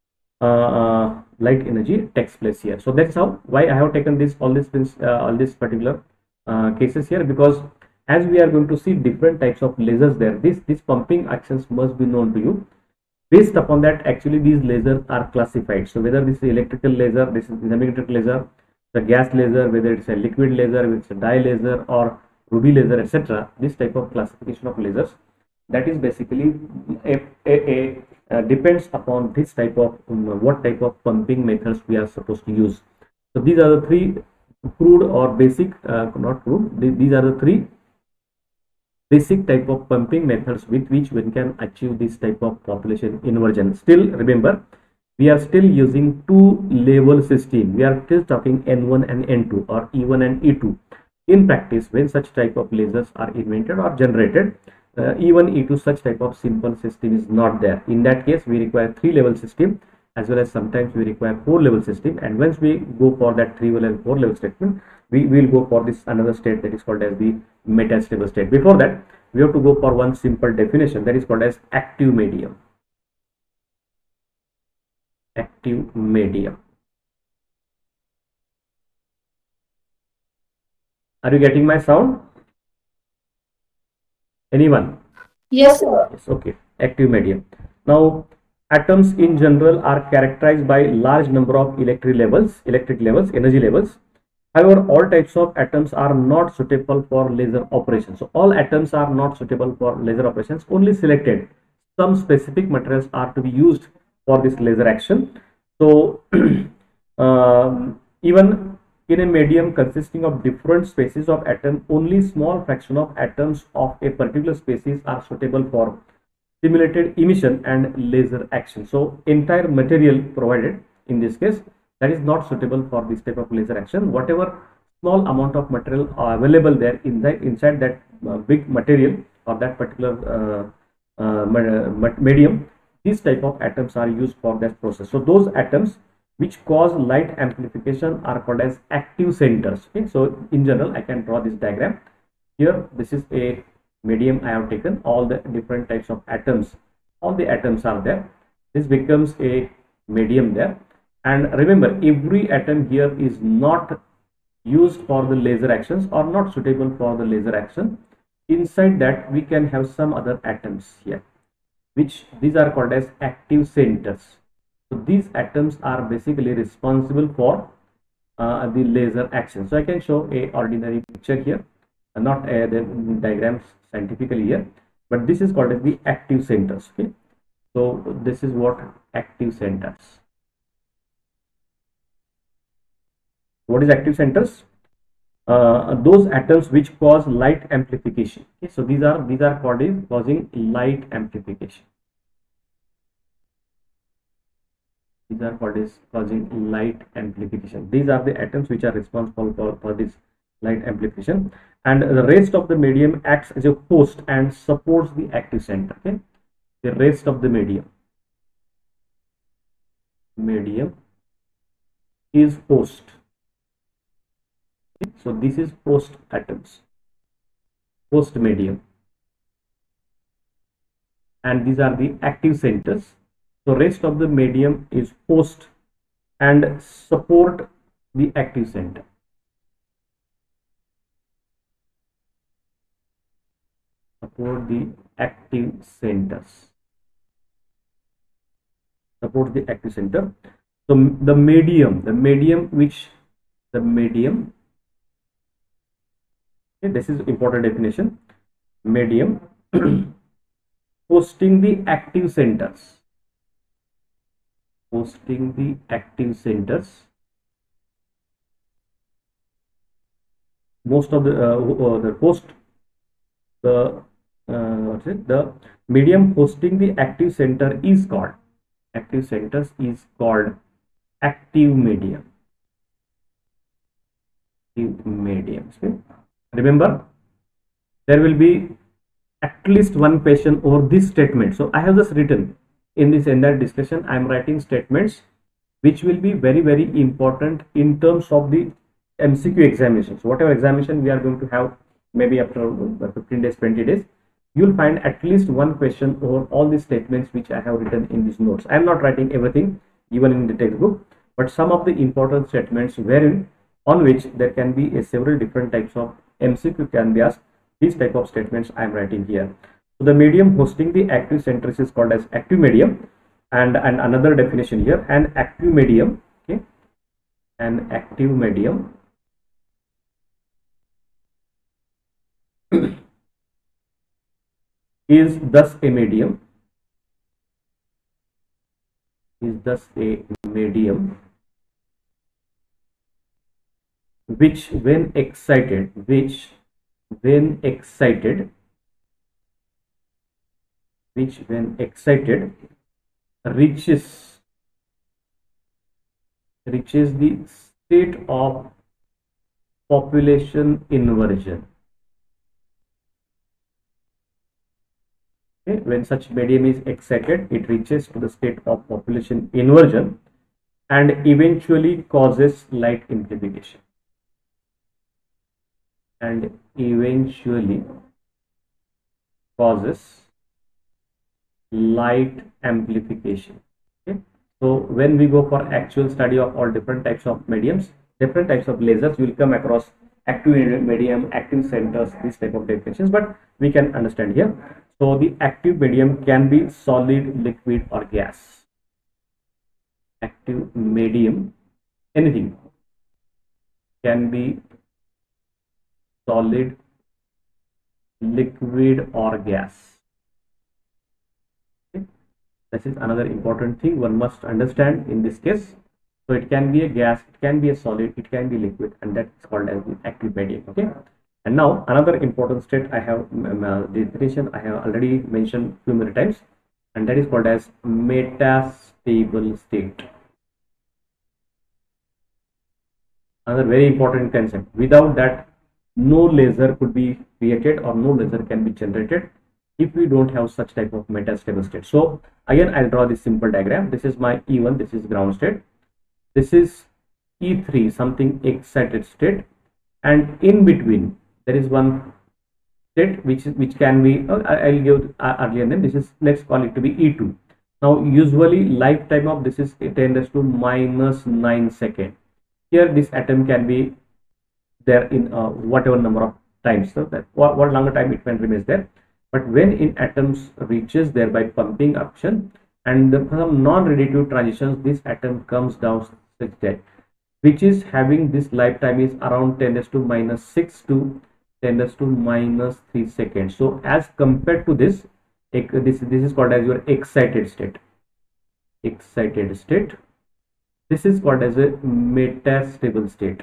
Light energy takes place here. So that's how why I have taken this all this particular cases here, because as we are going to see different types of lasers there, this pumping actions must be known to you. Based upon that, actually these lasers are classified. So whether this is electrical laser, this is semiconductor laser, the gas laser, whether it's a liquid laser, whether it's a dye laser or ruby laser, etc. This type of classification of lasers, that is basically depends upon this type of what type of pumping methods we are supposed to use. So these are the three crude or basic, not crude. These are the three basic type of pumping methods with which one can achieve this type of population inversion. Still remember, we are still using two level system. We are still talking N1 and N2 or E1 and E2. In practice, when such type of lasers are invented or generated, E1, E2 such type of simple system is not there. In that case, we require 3-level system, as well as sometimes we require 4-level system. And once we go for that 3-level and 4-level statement, we will go for this another state that is called as the metastable state. Before that, we have to go for one simple definition that is called as active medium. Active medium. Are you getting my sound? Anyone? Yes, sir. Yes, okay. Active medium. Now, atoms in general are characterized by large number of electric levels, energy levels. However, all types of atoms are not suitable for laser operations. So all atoms are not suitable for laser operations. Only selected some specific materials are to be used for this laser action. So even in a medium consisting of different species of atom, only small fraction of atoms of a particular species are suitable for simulated emission and laser action. So entire material provided in this case, that is not suitable for this type of laser action. Whatever small amount of material are available there inside that big material or that particular medium, these type of atoms are used for that process. So those atoms which cause light amplification are called as active centers. Okay, so in general, I can draw this diagram here. This is a medium. I have taken all the different types of atoms. All the atoms are there. This becomes a medium there. And remember, every atom here is not used for the laser actions or not suitable for the laser action. Inside that, we can have some other atoms here, which these are called as active centers. So these atoms are basically responsible for the laser action. So I can show a ordinary picture here, not the diagrams scientifically here, but this is called as the active centers. Okay, so this is what active centers. What is active centers? Those atoms which cause light amplification. Okay, so these are called as causing light amplification. These are called as causing light amplification. These are the atoms which are responsible for this light amplification, and the rest of the medium acts as a host and supports the active center. Okay, the rest of the medium is host. Okay? So this is host atoms, host medium, and these are the active centers. So rest of the medium is host and support the active center. Support the active centers. Support the active center. So the medium, okay, this is important definition. Medium hosting the active centers. Hosting the active centers. Most of the what's it? The medium hosting the active center is called active centers is called active medium. Active mediums. Okay? Remember, there will be at least one question over this statement. So I have just written in this entire discussion, I am writing statements which will be very, very important in terms of the MCQ examinations. Whatever examination we are going to have, maybe after 15 days, 20 days, you will find at least one question over all the statements which I have written in these notes. I am not writing everything even in the textbook, but some of the important statements wherein on which there can be several different types of MCQ can be asked. These type of statements I am writing here. So the medium hosting the active centers is called as active medium, and another definition here, an active medium, okay, an active medium is thus a medium which when excited reaches the state of population inversion. Okay, when such medium is excited, it reaches to the state of population inversion and eventually causes light amplification. Okay. So when we go for actual study of all different types of mediums, different types of lasers, you will come across active medium, active centers, these type of definitions, but we can understand here. So the active medium can be solid, liquid or gas. Active medium, anything can be solid, liquid or gas. Okay. This is another important thing one must understand in this case. So it can be a gas, it can be a solid, it can be liquid, and that's called as the active medium. Okay. And now another important state I have, the definition I have already mentioned few many times, and that is called as metastable state. Another very important concept. Without that, no laser could be created or no laser can be generated if we don't have such type of metastable state. So again, I'll draw this simple diagram. This is my E1, this is ground state, this is E3, something excited state, and in between there is one state which can be, I'll give earlier name. This is, let's call it to be E2. Now usually lifetime of this is 10⁻⁹ seconds. Here this atom can be there in whatever number of times, so that what longer time it can remain there. But when in atoms reaches there by pumping action and some non-radiative transitions, this atom comes down such that which is having this lifetime is around 10⁻⁶ to 10⁻³ seconds. So as compared to this is called as your excited state. This is called as a metastable state.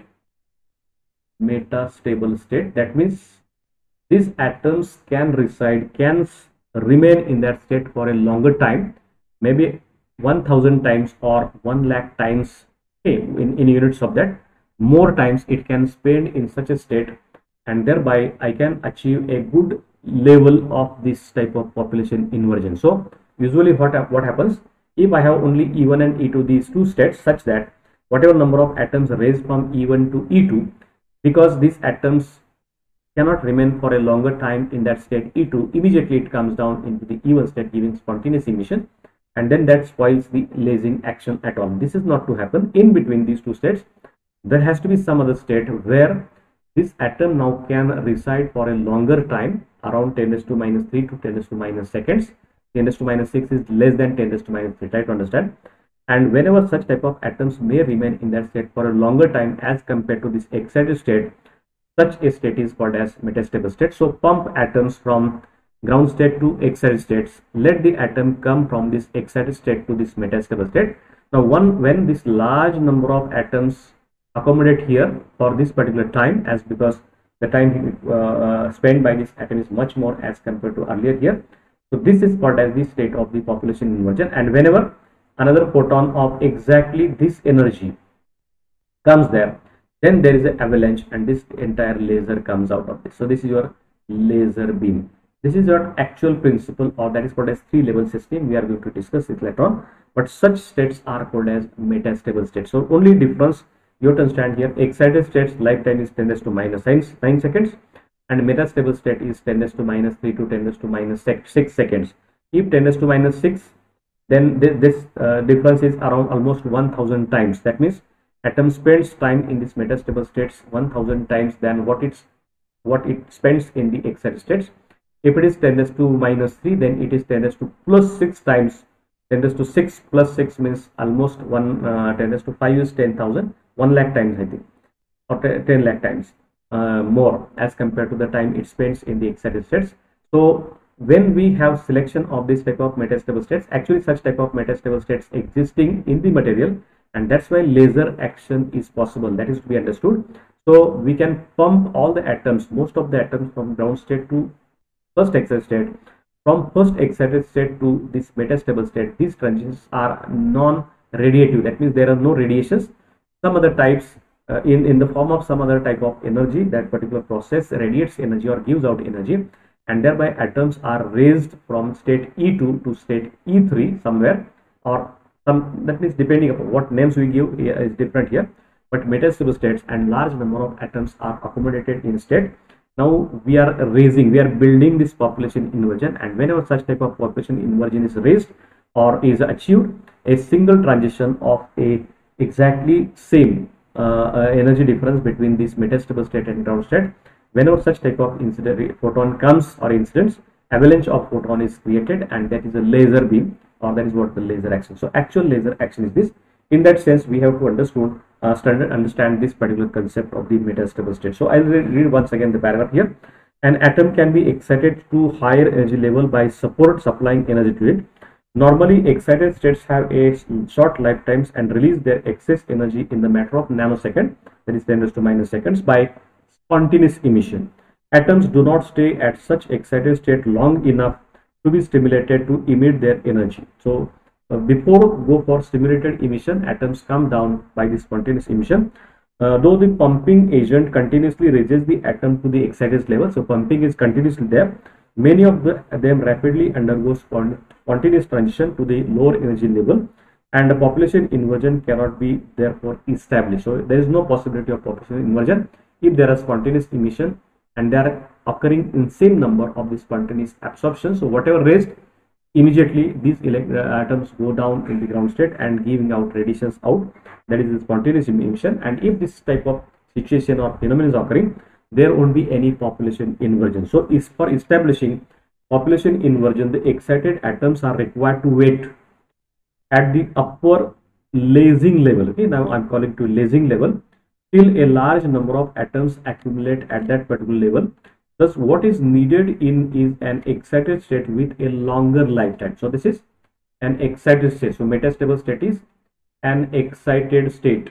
That means these atoms can remain in that state for a longer time, maybe 1000 times or 1,00,000 times, okay, in units of that, more times it can spend in such a state, and thereby I can achieve a good level of this type of population inversion. So usually what happens, if I have only E1 and E2, these two states, such that whatever number of atoms raised from E1 to E2, because these atoms cannot remain for a longer time in that state E2, immediately it comes down into the E1 state, giving spontaneous emission, and then that spoils the lasing action atom. This is not to happen. In between these two states, there has to be some other state where this atom now can reside for a longer time, around 10⁻³ to 10⁻³ seconds. 10⁻⁶ is less than 10⁻³. Try to understand. And whenever such type of atoms may remain in that state for a longer time as compared to this excited state, such a state is called as metastable state. So pump atoms from ground state to excited states. Let the atom come from this excited state to this metastable state. Now when this large number of atoms accommodate here for this particular time, as because The time spent by this atom is much more as compared to earlier here. So this is called as the state of the population inversion, and whenever another photon of exactly this energy comes there, then there is an avalanche and this entire laser comes out of this. So this is your laser beam. This is your actual principle, or that is called as three-level system. We are going to discuss it later on, but such states are called as metastable states. So only difference you have to understand here: excited states lifetime is 10 raised to minus 9 seconds, and metastable state is 10 raised to minus 3 to 10 raised to minus 6 seconds. If 10 raised to minus 6, then this difference is around almost 1000 times. That means atom spends time in this metastable states 1000 times than what it spends in the excited states. If it is 10 raised to minus 3, then it is 10 raised to plus 6 times. 10 raised to 6 plus 6 means almost 10 raised to 5 is 10,000, 1 lakh times I think, or 10 lakh times more as compared to the time it spends in the excited states. So when we have selection of this type of metastable states, actually such type of metastable states existing in the material, and that's why laser action is possible. That is to be understood. So we can pump all the atoms, most of the atoms, from ground state to first excited state, from first excited state to this metastable state. These transitions are non-radiative. That means there are no radiations. Some other types in the form of some other type of energy, that particular process radiates energy or gives out energy, and thereby atoms are raised from state E2 to state E3 somewhere, or some, that means depending upon what names we give is different here, but metastable states, and large number of atoms are accommodated in state. Now we are building this population inversion, and whenever such type of population inversion is raised or is achieved, a single transition of a exactly same energy difference between this metastable state and ground state, whenever such type of incident photon comes or incidents, avalanche of photon is created, and that is a laser beam, or that is what the laser action. So actual laser action is this. In that sense, we have to understand this particular concept of the metastable state. So I'll read once again the paragraph here. An atom can be excited to higher energy level by supplying energy to it. Normally, excited states have a short lifetimes and release their excess energy in the matter of nanosecond, that is 10 raised to minus seconds, by spontaneous emission. Atoms do not stay at such excited state long enough to be stimulated to emit their energy. So before go for stimulated emission, atoms come down by the spontaneous emission. Though the pumping agent continuously raises the atom to the excited level, so pumping is continuously there, many of them rapidly undergo spontaneous transition to the lower energy level, and the population inversion cannot be therefore established. So there is no possibility of population inversion if there are spontaneous emission and they are occurring in same number of the spontaneous absorption. So whatever raised, immediately these atoms go down in the ground state and giving out radiations out, that is the spontaneous emission. And if this type of situation or phenomenon is occurring, there won't be any population inversion. So for establishing population inversion, the excited atoms are required to wait at the upper lasing level. Okay, now I'm calling to lasing level, till a large number of atoms accumulate at that particular level. Thus, what is needed is an excited state with a longer lifetime. So this is an excited state. So metastable state is an excited state.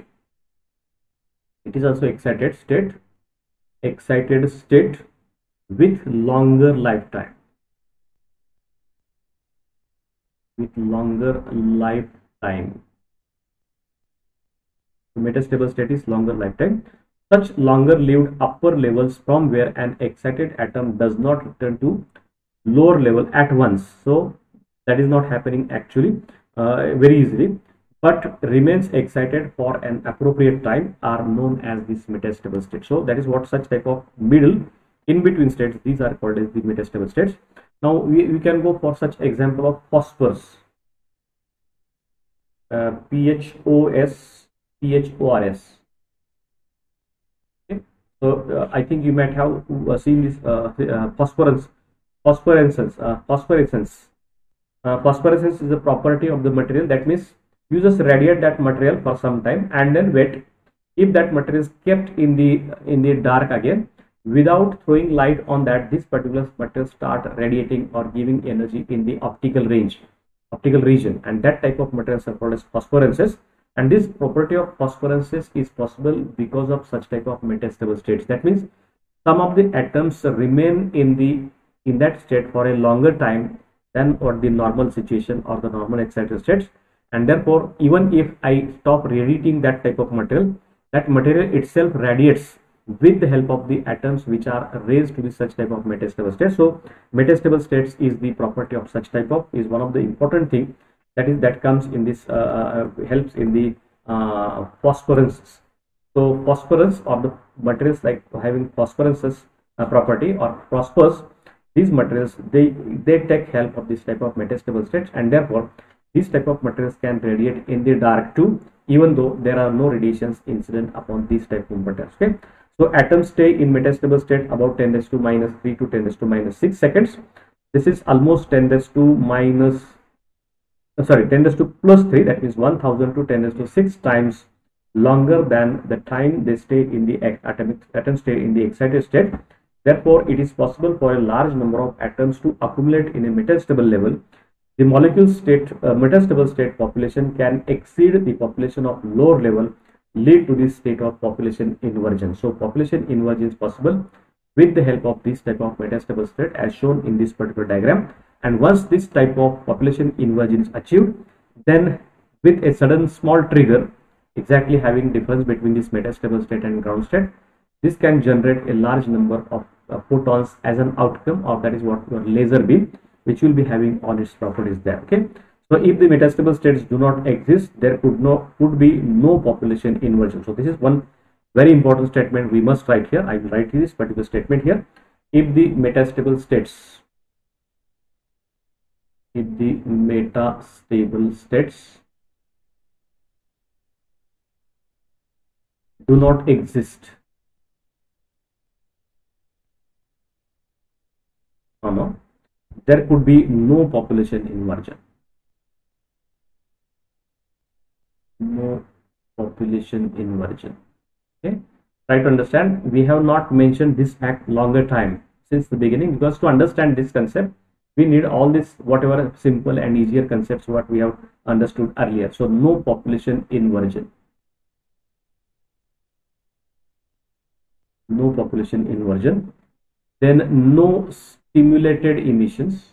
It is also excited state with longer lifetime. With longer lifetime. So metastable state is longer lifetime. Such longer lived upper levels from where an excited atom does not return to lower level at once. So that is not happening actually very easily, but remains excited for an appropriate time, are known as this metastable state. So that is what such type of middle in between states, these are called as the metastable states. Now we can go for such example of phosphorus, PHORS. Okay. So I think you might have seen this phosphorescence. Phosphorescence is a property of the material. That means you just radiate that material for some time and then wait. If that material is kept in the dark again, without throwing light on that, this particular material start radiating or giving energy in the optical region, and that type of materials are called as phosphorescences. And this property of phosphorescence is possible because of such type of metastable states. That means some of the atoms remain in that state for a longer time than what the normal situation or the normal excited states, and therefore even if I stop radiating that type of material, that material itself radiates with the help of the atoms which are raised to the such type of metastable states. So metastable states is the property of such type of, is one of the important thing that comes in this helps in the phosphorescence. So phosphorus or the materials like having phosphorescence property or phosphorus, these materials they take help of this type of metastable states, and therefore these type of materials can radiate in the dark too, even though there are no radiations incident upon these type of materials. Okay, so atoms stay in metastable state about 10 raised to minus 3 to 10 raised to minus 6 seconds. This is almost 10 raised to minus 10 raised to plus 3, that means 1000 to 10 raised to 6 times longer than the time they stay in the atoms stay in the excited state. Therefore, it is possible for a large number of atoms to accumulate in a metastable level. The molecule state metastable state population can exceed the population of lower level, lead to this state of population inversion. So population inversion is possible with the help of this type of metastable state as shown in this particular diagram. And once this type of population inversion is achieved, then with a sudden small trigger exactly having difference between this metastable state and ground state, this can generate a large number of photons as an outcome of, that is what your laser beam, which will be having all its properties there. Okay, so if the metastable states do not exist, there could be no population inversion. So this is one very important statement we must write here. I will write this particular statement here. If the metastable states do not exist, there could be no population inversion. No population inversion. Okay, try to understand. We have not mentioned this fact longer time since the beginning, because to understand this concept we need all this whatever simple and easier concepts what we have understood earlier. So no population inversion. No population inversion. Then no stimulated emissions.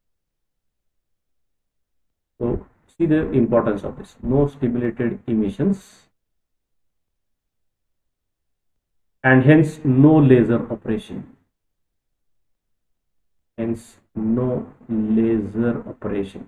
So see the importance of this. No stimulated emissions, and hence no laser operation. Hence no laser operation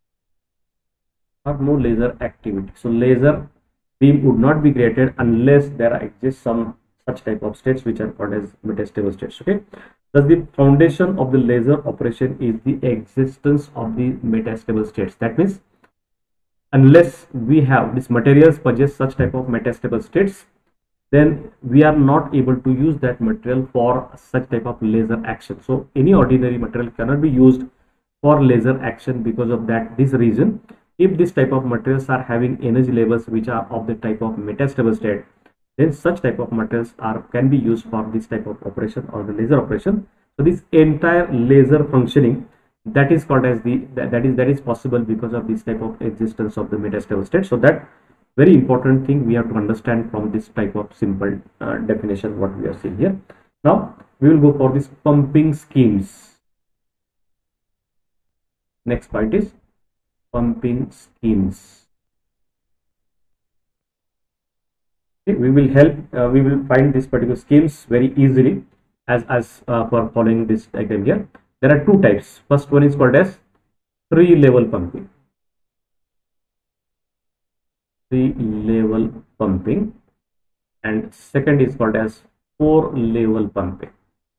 or no laser activity. So laser beam would not be created unless there exists some such type of states which are called as metastable states. Okay, thus the foundation of the laser operation is the existence of the metastable states. That means unless we have these materials possess such type of metastable states, then we are not able to use that material for such type of laser action. So any ordinary material cannot be used for laser action because of this reason. If this type of materials are having energy levels which are of the type of metastable state, then such type of materials can be used for this type of operation or the laser operation. So this entire laser functioning, that is called as that is possible because of this type of existence of the metastable state. So that very important thing we have to understand from this type of simple definition what we are seeing here. Now we will go for this pumping schemes. Next point is pumping schemes. Okay, we will find this particular schemes very easily as for following this diagram here. There are two types. First one is called as 3-level pumping. 3-level pumping, and second is called as 4-level pumping.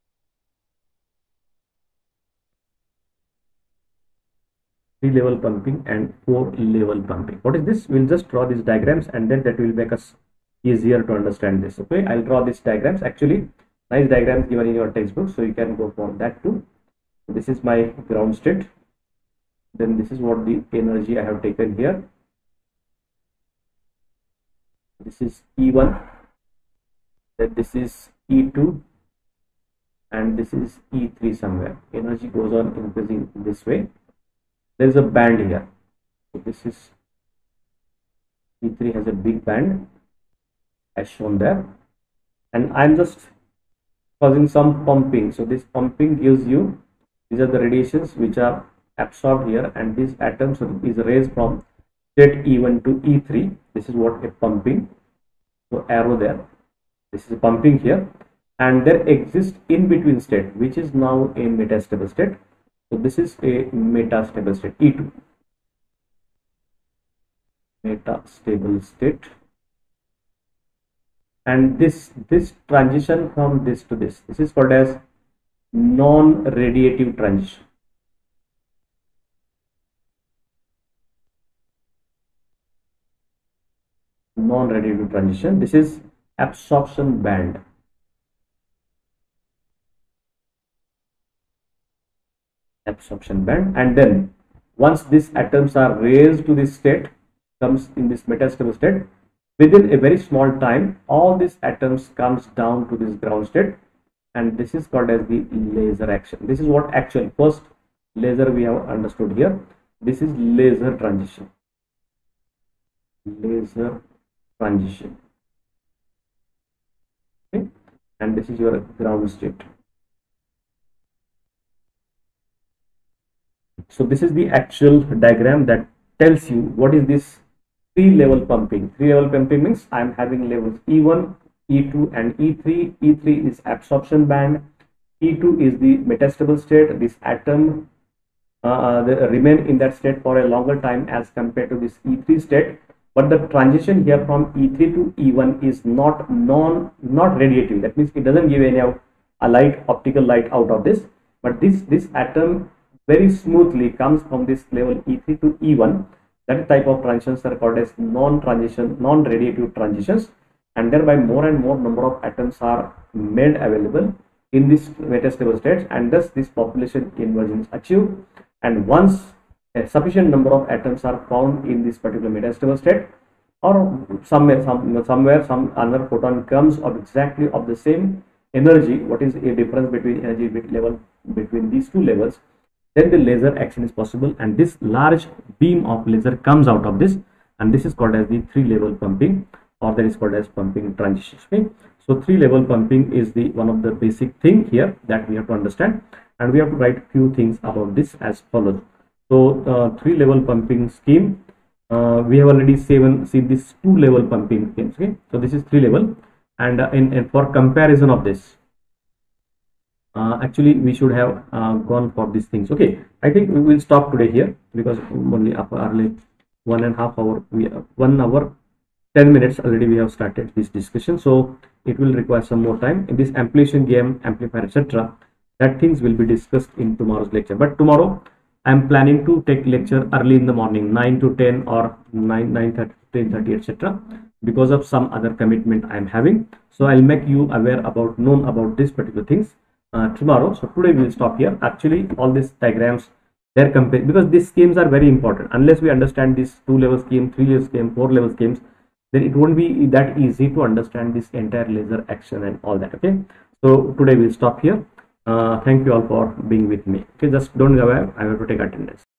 Three-level pumping and 4-level pumping. What is this? We'll just draw these diagrams and then that will make us easier to understand this. Okay, I'll draw these diagrams. Actually, nice diagrams given in your textbook, so you can go for that too. This is my ground state. Then this is what the energy I have taken here. This is E1, then this is E2, and this is E3 somewhere. Energy goes on increasing this way. There is a band here. So this is E3 has a big band as shown there, and I'm just causing some pumping. So this pumping gives you, these are the radiations which are absorbed here, and these atoms is raised from state E1 to E3. This is what a pumping. So arrow there. This is a pumping here, and there exists in between state which is now a metastable state. So this is a metastable state E2. Metastable state. And this transition from this to this is called as non-radiative transition. Non-radiative transition. This is absorption band. Absorption band. And then once these atoms are raised to this state, comes in this metastable state, within a very small time all these atoms comes down to this ground state, and this is called as the laser action. This is what actual first laser we have understood here. This is laser transition. Laser transition. Okay, and this is your ground state. So this is the actual diagram that tells you what is this three-level pumping. Three-level pumping means I am having levels E1, E2 and E3. E3 is absorption band. E2 is the metastable state. This atom remain in that state for a longer time as compared to this E3 state. But the transition here from E3 to E1 is not radiative. That means it doesn't give any optical light out of this. But this atom very smoothly comes from this level E3 to E1. That type of transitions are called as non-radiative transitions, and thereby more and more number of atoms are made available in this metastable states, and thus this population inversion is achieved. And once a sufficient number of atoms are found in this particular metastable state, or somewhere some another photon comes of exactly of the same energy, what is a difference between energy level between these two levels, then the laser action is possible, and this large beam of laser comes out of this, and this is called as the three-level pumping, or that is called as pumping transition. Okay, so three-level pumping is the one of the basic thing here that we have to understand, and we have to write few things about this as follows. So three-level pumping scheme, we have already seen this two-level pumping schemes. Okay, so this is three-level, and in for comparison of this, actually we should have gone for these things. Okay, I think we will stop today here because only early 1.5 hour, 1 hour 10 minutes already we have started this discussion, so it will require some more time in this amplification game, amplifier, etc. That things will be discussed in tomorrow's lecture. But tomorrow I am planning to take lecture early in the morning, 9 to 10 or 9:30 to 10:30, etc. because of some other commitment I am having. So I'll make you aware about these particular things tomorrow. So today we will stop here. Actually all these diagrams, they're compared because these schemes are very important. Unless we understand this 2-level scheme, 3-level scheme, 4-level schemes, then it won't be that easy to understand this entire laser action and all that. Okay, so today we'll stop here. Thank you all for being with me. Okay, just don't go away, I have to take attendance.